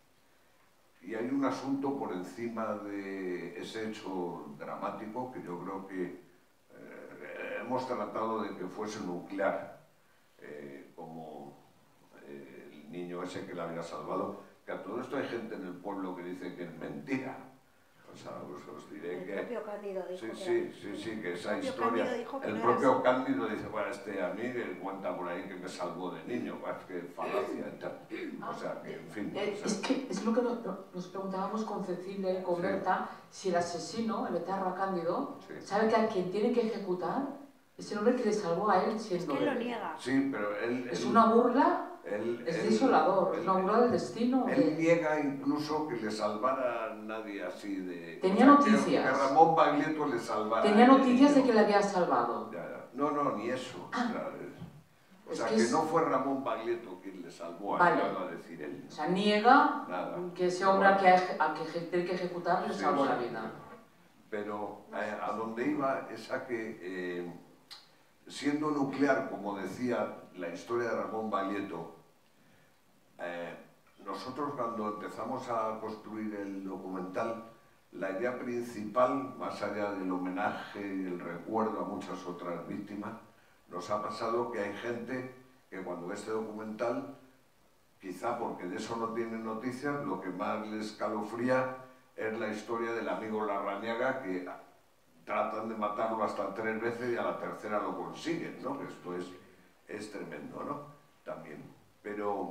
Y hay un asunto por encima de ese hecho dramático que yo creo que eh, hemos tratado de que fuese nuclear, eh, como eh, el niño ese que le había salvado, que a todo esto hay gente en el pueblo que dice que es mentira. O O sea, os, os diré el que... El propio Cándido dijo sí, que sí, era... sí, sí, que esa el propio historia... Cándido dijo que el no propio era Cándido dice, bueno, este a mí que cuenta por ahí que me salvó de niño, pues que falacia y tal. O sea, que en fin... Eh, o sea, es que es lo que nos, nos preguntábamos con Cecilia y con Sí. Berta, si el asesino, el etarra Cándido, sí. sabe que a quien tiene que ejecutar es el hombre que le salvó a él Es siendo que él lo bebé. niega. Sí, pero él... Es él- una burla, él- es él- desolador, él- es una burla del destino. Él de- niega incluso que le salvara a nadie así de... Tenía o sea, que- noticias. Que Ramón Baglietto le salvara. Tenía noticias de niño. que le había salvado. Ya, ya. No, no, ni eso. Ah. O sea, es- o Es sea, que que, es- no fue Ramón Baglietto quien le salvó, ha Vale. llegado a decir él. O sea, niega Nada. que ese hombre al que, ha- al que eje- tiene que ejecutar le Sí, salvó sí. la vida. Pero eh, a donde iba es a que, eh, siendo nuclear, como decía la historia de Ramón Baglietto, eh, nosotros cuando empezamos a construir el documental, la idea principal, más allá del homenaje y el recuerdo a muchas otras víctimas, nos ha pasado que hay gente que cuando ve este documental, quizá porque de eso no tienen noticias, lo que más les calofría es la historia del amigo Larrañaga, que tratan de matarlo hasta tres veces y a la tercera lo consiguen, ¿no? Esto es, es tremendo, ¿no? También. Pero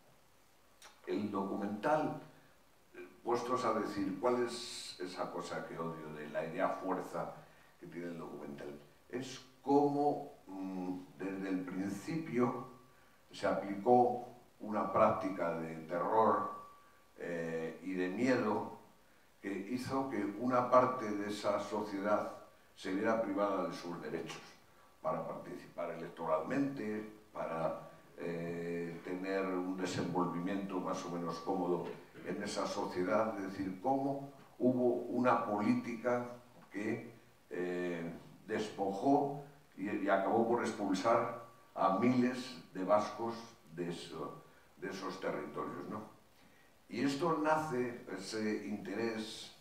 el documental, puestos a decir cuál es esa cosa que odio de la idea fuerza que tiene el documental, es cómo mmm, desde el principio se aplicó una práctica de terror eh, y de miedo que hizo que una parte de esa sociedad se viera privada de sus derechos para participar electoralmente, para eh, tener un desenvolvimiento más o menos cómodo en esa sociedad, es decir, cómo hubo una política que eh, despojó y, y acabó por expulsar a miles de vascos de, eso, de esos territorios, ¿no? Y esto nace, ese interés,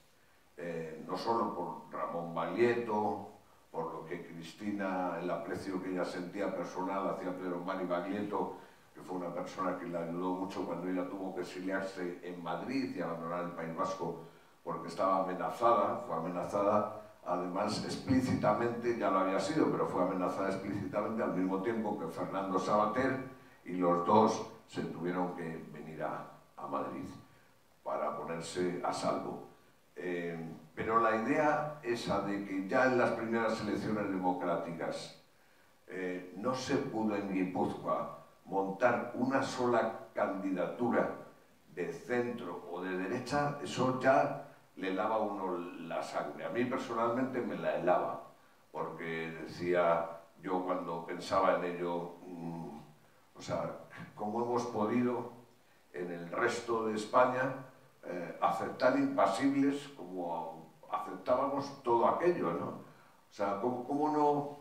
eh, no solo por Ramón Baglietto, por lo que Cristina, el aprecio que ella sentía personal hacia Pedro Mari Baglietto, que fue una persona que le ayudó mucho cuando ella tuvo que exiliarse en Madrid y abandonar el País Vasco porque estaba amenazada, fue amenazada además explícitamente, ya lo había sido, pero fue amenazada explícitamente al mismo tiempo que Fernando Savater, y los dos se tuvieron que venir a, a Madrid para ponerse a salvo. Eh, pero la idea esa de que ya en las primeras elecciones democráticas eh, no se pudo en Guipúzcoa montar una sola candidatura de centro o de derecha, eso ya le helaba a uno la sangre. A mí personalmente me la helaba, porque decía yo cuando pensaba en ello, mmm, o sea, ¿cómo hemos podido en el resto de España eh, aceptar impasibles como aceptábamos todo aquello, ¿no? O sea, ¿cómo, cómo no,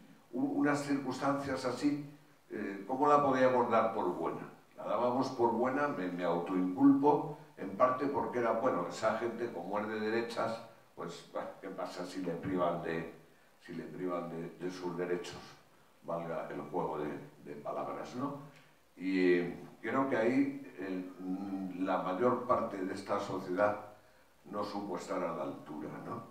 unas circunstancias así, eh, cómo la podíamos dar por buena? La dábamos por buena, me, me autoinculpo, en parte porque era, bueno, esa gente como es de derechas, pues, bueno, ¿qué pasa si le privan de, si le privan de, de sus derechos? Valga el juego de, de palabras, ¿no? Y eh, creo que ahí el, la mayor parte de esta sociedad no supo estar a la altura, ¿no?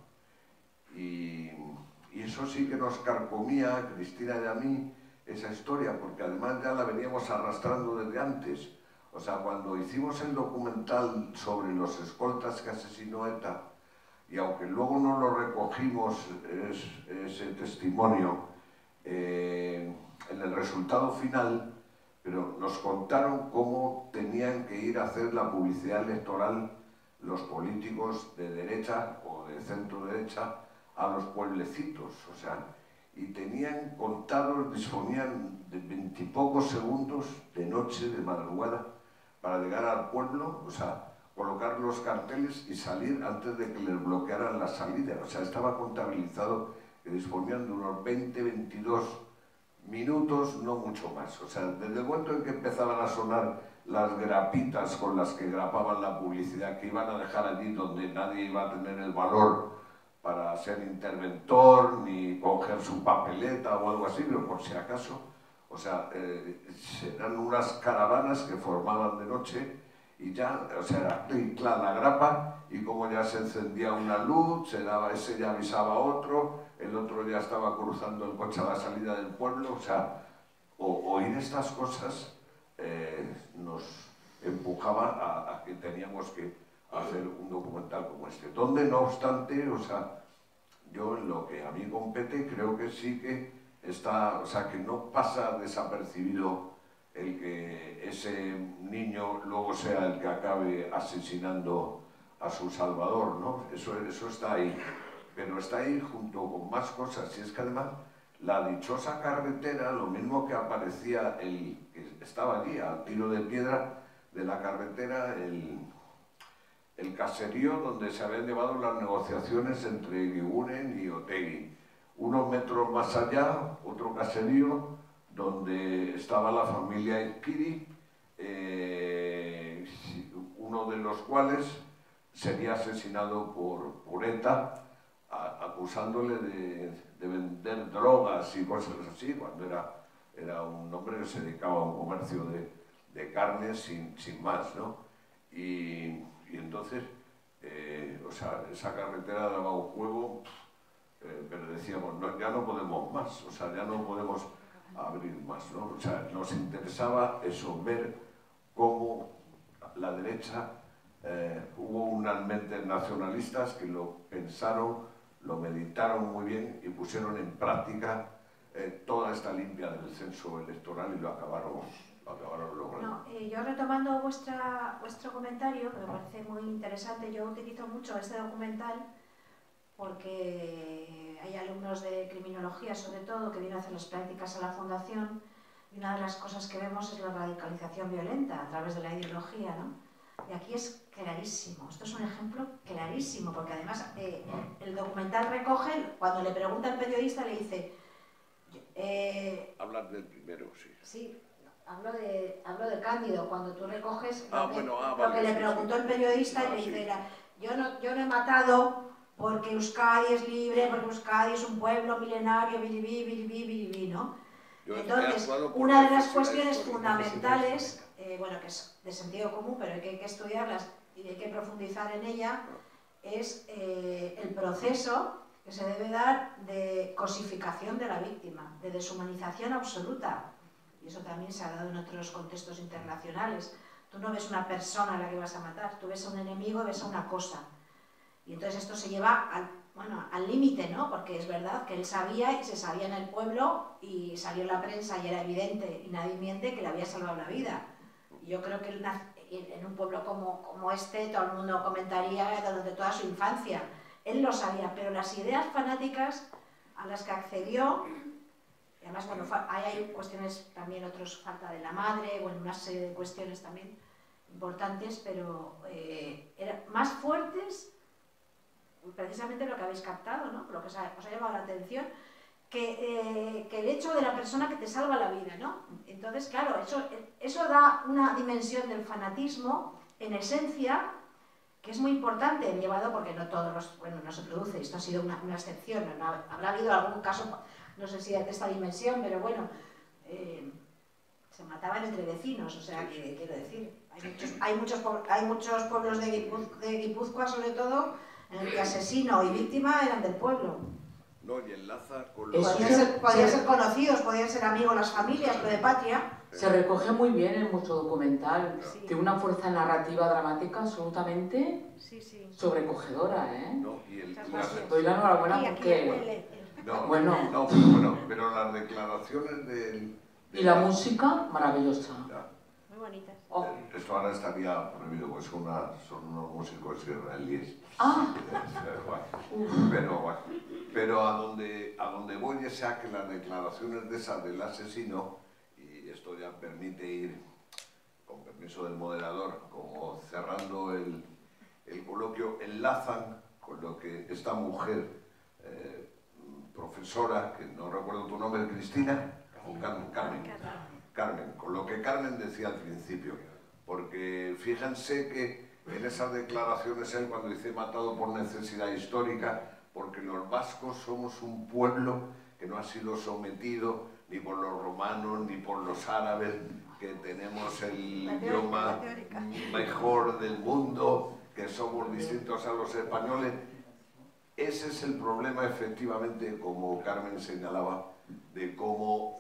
Y, y eso sí que nos carcomía a Cristina y a mí esa historia, porque además ya la veníamos arrastrando desde antes. O sea, cuando hicimos el documental sobre los escoltas que asesinó ETA, y aunque luego no lo recogimos es, ese testimonio eh, en el resultado final, pero nos contaron cómo tenían que ir a hacer la publicidad electoral los políticos de derecha o de centro derecha a los pueblecitos, o sea, y tenían contados, disponían de veintipocos segundos de noche, de madrugada, para llegar al pueblo, o sea, colocar los carteles y salir antes de que les bloquearan la salida. O sea, estaba contabilizado que disponían de unos veinte, veintidós minutos, no mucho más. O sea, desde el momento en que empezaban a sonar las grapitas con las que grapaban la publicidad, que iban a dejar allí donde nadie iba a tener el valor para ser interventor, ni coger su papeleta o algo así, pero por si acaso, o sea, eh, eran unas caravanas que formaban de noche y ya, o sea, era clic, clac, la grapa, y como ya se encendía una luz, se daba, ese ya avisaba a otro, el otro ya estaba cruzando el coche a la salida del pueblo, o sea, o, oír estas cosas eh, nos empujaba a, a que teníamos que hacer un documental como este, donde no obstante, o sea, yo en lo que a mí compete creo que sí que está, o sea, que no pasa desapercibido el que ese niño luego sea el que acabe asesinando a su salvador, ¿no? Eso, eso está ahí, pero está ahí junto con más cosas, y es que además la dichosa carretera, lo mismo que aparecía el que estaba allí, al tiro de piedra de la carretera, el, el caserío donde se habían llevado las negociaciones entre Eguiguren y Otegi. Unos metros más allá, otro caserío donde estaba la familia Izquiri, eh, uno de los cuales sería asesinado por, por ETA, a, acusándole de, de vender drogas y cosas así, cuando era, era un hombre que se dedicaba a un comercio de, de carne sin, sin más, ¿no? Y, y entonces, eh, o sea, esa carretera daba un juego, eh, pero decíamos, no, ya no podemos más, o sea, ya no podemos abrir más, ¿no? O sea, nos interesaba eso, ver cómo la derecha, eh, hubo unas mentes nacionalistas que lo pensaron, lo meditaron muy bien y pusieron en práctica eh, toda esta limpia del censo electoral y lo acabaron, lo acabaron logrando. No, eh, yo retomando vuestra, vuestro comentario, que me parece muy interesante, yo utilizo mucho este documental porque hay alumnos de criminología, sobre todo, que vienen a hacer las prácticas a la fundación, y una de las cosas que vemos es la radicalización violenta a través de la ideología, ¿no? Y aquí es clarísimo, esto es un ejemplo clarísimo, porque además eh, el documental recoge, cuando le pregunta al periodista, le dice... Eh, Hablar del primero, sí. Sí, hablo de, hablo de Cándido, cuando tú recoges ah, lo que, bueno, ah, lo vale, que sí, le preguntó sí. el periodista ah, y le sí. dice, yo no, yo no he matado porque Euskadi es libre, porque Euskadi es un pueblo milenario, biribí, biribí, biribí, ¿no? Yo Entonces, una de las cuestiones fundamentales, eh, bueno, que es de sentido común, pero que hay que estudiarlas y hay que profundizar en ella, es eh, el proceso que se debe dar de cosificación de la víctima, de deshumanización absoluta. Y eso también se ha dado en otros contextos internacionales. Tú no ves una persona a la que vas a matar, tú ves a un enemigo, ves a una cosa. Y entonces esto se lleva al, bueno, al límite, ¿no? Porque es verdad que él sabía y se sabía en el pueblo y salió en la prensa y era evidente y nadie miente que le había salvado la vida. Y yo creo que él, en un pueblo como, como este todo el mundo comentaría durante toda su infancia. Él lo sabía, pero las ideas fanáticas a las que accedió, y además, bueno, hay, hay cuestiones también, otros, falta de la madre, bueno, una serie de cuestiones también importantes, pero eh, eran más fuertes, precisamente lo que habéis captado, ¿no? Lo que os ha, os ha llamado la atención, que, eh, que el hecho de la persona que te salva la vida, ¿no? Entonces, claro, eso, eso da una dimensión del fanatismo, en esencia, que es muy importante, llevado porque no todos los, bueno, no se produce, esto ha sido una, una excepción, ¿no? Habrá habido algún caso, no sé si de esta dimensión, pero bueno, eh, se mataban entre vecinos, o sea, que quiero decir, hay muchos, hay muchos, hay muchos pueblos de, Guipuz, de Guipúzcoa, sobre todo, en el que asesino y víctima eran del pueblo. No, y enlaza con los... Podían ser, podían ser conocidos, podían ser amigos las familias, pero de patria. Se recoge muy bien en vuestro documental. Sí. Tiene una fuerza narrativa dramática absolutamente sí, sí. sobrecogedora, ¿eh? No, y el, las, Doy la enhorabuena Aquí, aquí, porque... el, el, no, Bueno. no, pero, bueno, pero las declaraciones del... De Y la música, maravillosa. Ya. muy bonitas. Oh. Esto ahora estaría prohibido, pues son, una, son unos músicos israelíes. Ah. Pero bueno, pero a donde, a donde voy es a que las declaraciones de esas del asesino, y esto ya permite ir, con permiso del moderador, como cerrando el, el coloquio, enlazan con lo que esta mujer, eh, profesora, que no recuerdo tu nombre, Cristina, o Carmen, Carmen, Carmen, con lo que Carmen decía al principio, porque fíjense que en esas declaraciones él cuando dice matado por necesidad histórica, porque los vascos somos un pueblo que no ha sido sometido ni por los romanos, ni por los árabes, que tenemos el idioma mejor del mundo, que somos distintos a los españoles. Ese es el problema, efectivamente, como Carmen señalaba, de cómo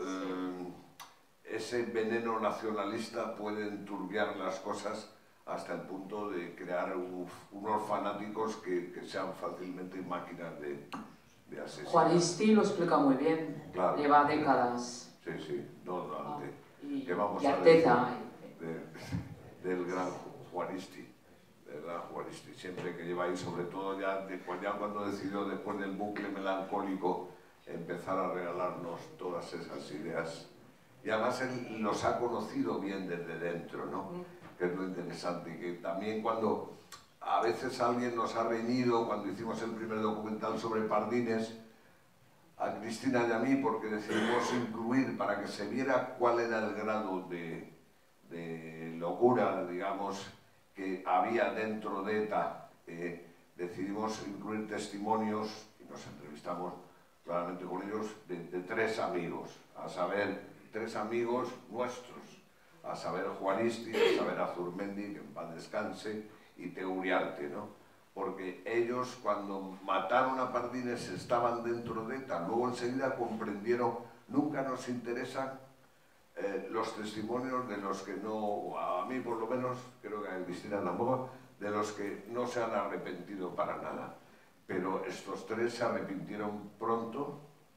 eh, ese veneno nacionalista puede enturbiar las cosas hasta el punto de crear un, unos fanáticos que, que sean fácilmente máquinas de, de asesinar. Juaristi lo explica muy bien, claro. Lleva décadas. Sí, sí, no, no, Ah, de, y, que vamos y a Arteza. decir de, del gran Juaristi, del gran Juaristi, siempre que lleva ahí, sobre todo ya, de, ya cuando decidió después del bucle melancólico empezar a regalarnos todas esas ideas. Y además él los ha conocido bien desde dentro, ¿no? Que es lo interesante, que también cuando a veces alguien nos ha reñido, cuando hicimos el primer documental sobre Pardines, a Cristina y a mí, porque decidimos incluir, para que se viera cuál era el grado de, de locura, digamos, que había dentro de ETA, eh, decidimos incluir testimonios, y nos entrevistamos claramente con ellos, de, de tres amigos, a saber, tres amigos nuestros, a saber Juaristi, a saber Azurmendi, que en paz descanse, y Teuriarte, ¿no? Porque ellos, cuando mataron a Pardines, estaban dentro de ETA, luego enseguida comprendieron, nunca nos interesan eh, los testimonios de los que no, a mí por lo menos, creo que a Cristina tampoco, de los que no se han arrepentido para nada. Pero estos tres se arrepintieron pronto,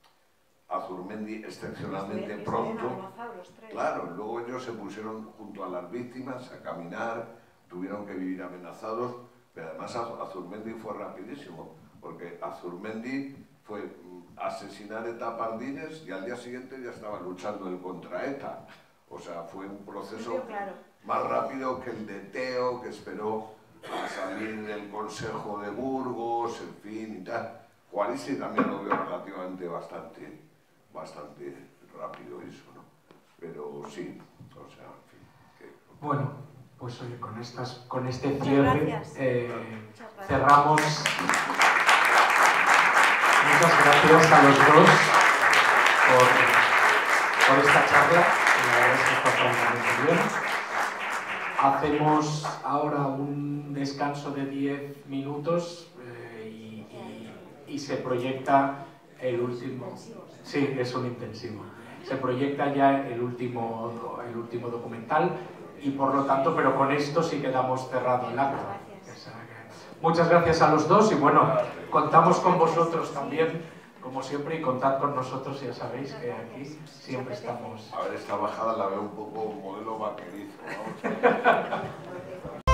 Azurmendi excepcionalmente pronto. Claro, luego ellos se pusieron junto a las víctimas a caminar, tuvieron que vivir amenazados, pero además Azurmendi fue rapidísimo, porque Azurmendi fue asesinar ETA a Pardines y al día siguiente ya estaba luchando él contra ETA. O sea, fue un proceso más rápido que el de Teo, que esperó a salir del Consejo de Burgos, en fin y tal. Juaristi también lo vio relativamente bastante, bastante rápido eso, ¿no? Pero sí, o sea, en fin. Que... Bueno, pues oye, con, estas, con este cierre eh, cerramos. Muchas gracias a los dos por, por esta charla, la verdad es que está francamente bien. Hacemos ahora un descanso de diez minutos eh, y, y, y se proyecta el último... Sí, es un intensivo. Se proyecta ya el último, el último documental y por lo tanto, pero con esto sí que damos cerrado el acto. Muchas gracias a los dos y bueno, contamos con vosotros también, como siempre, y contad con nosotros, ya sabéis que aquí siempre estamos. A ver, esta bajada la veo un poco modelo vaquerizo, ¿no?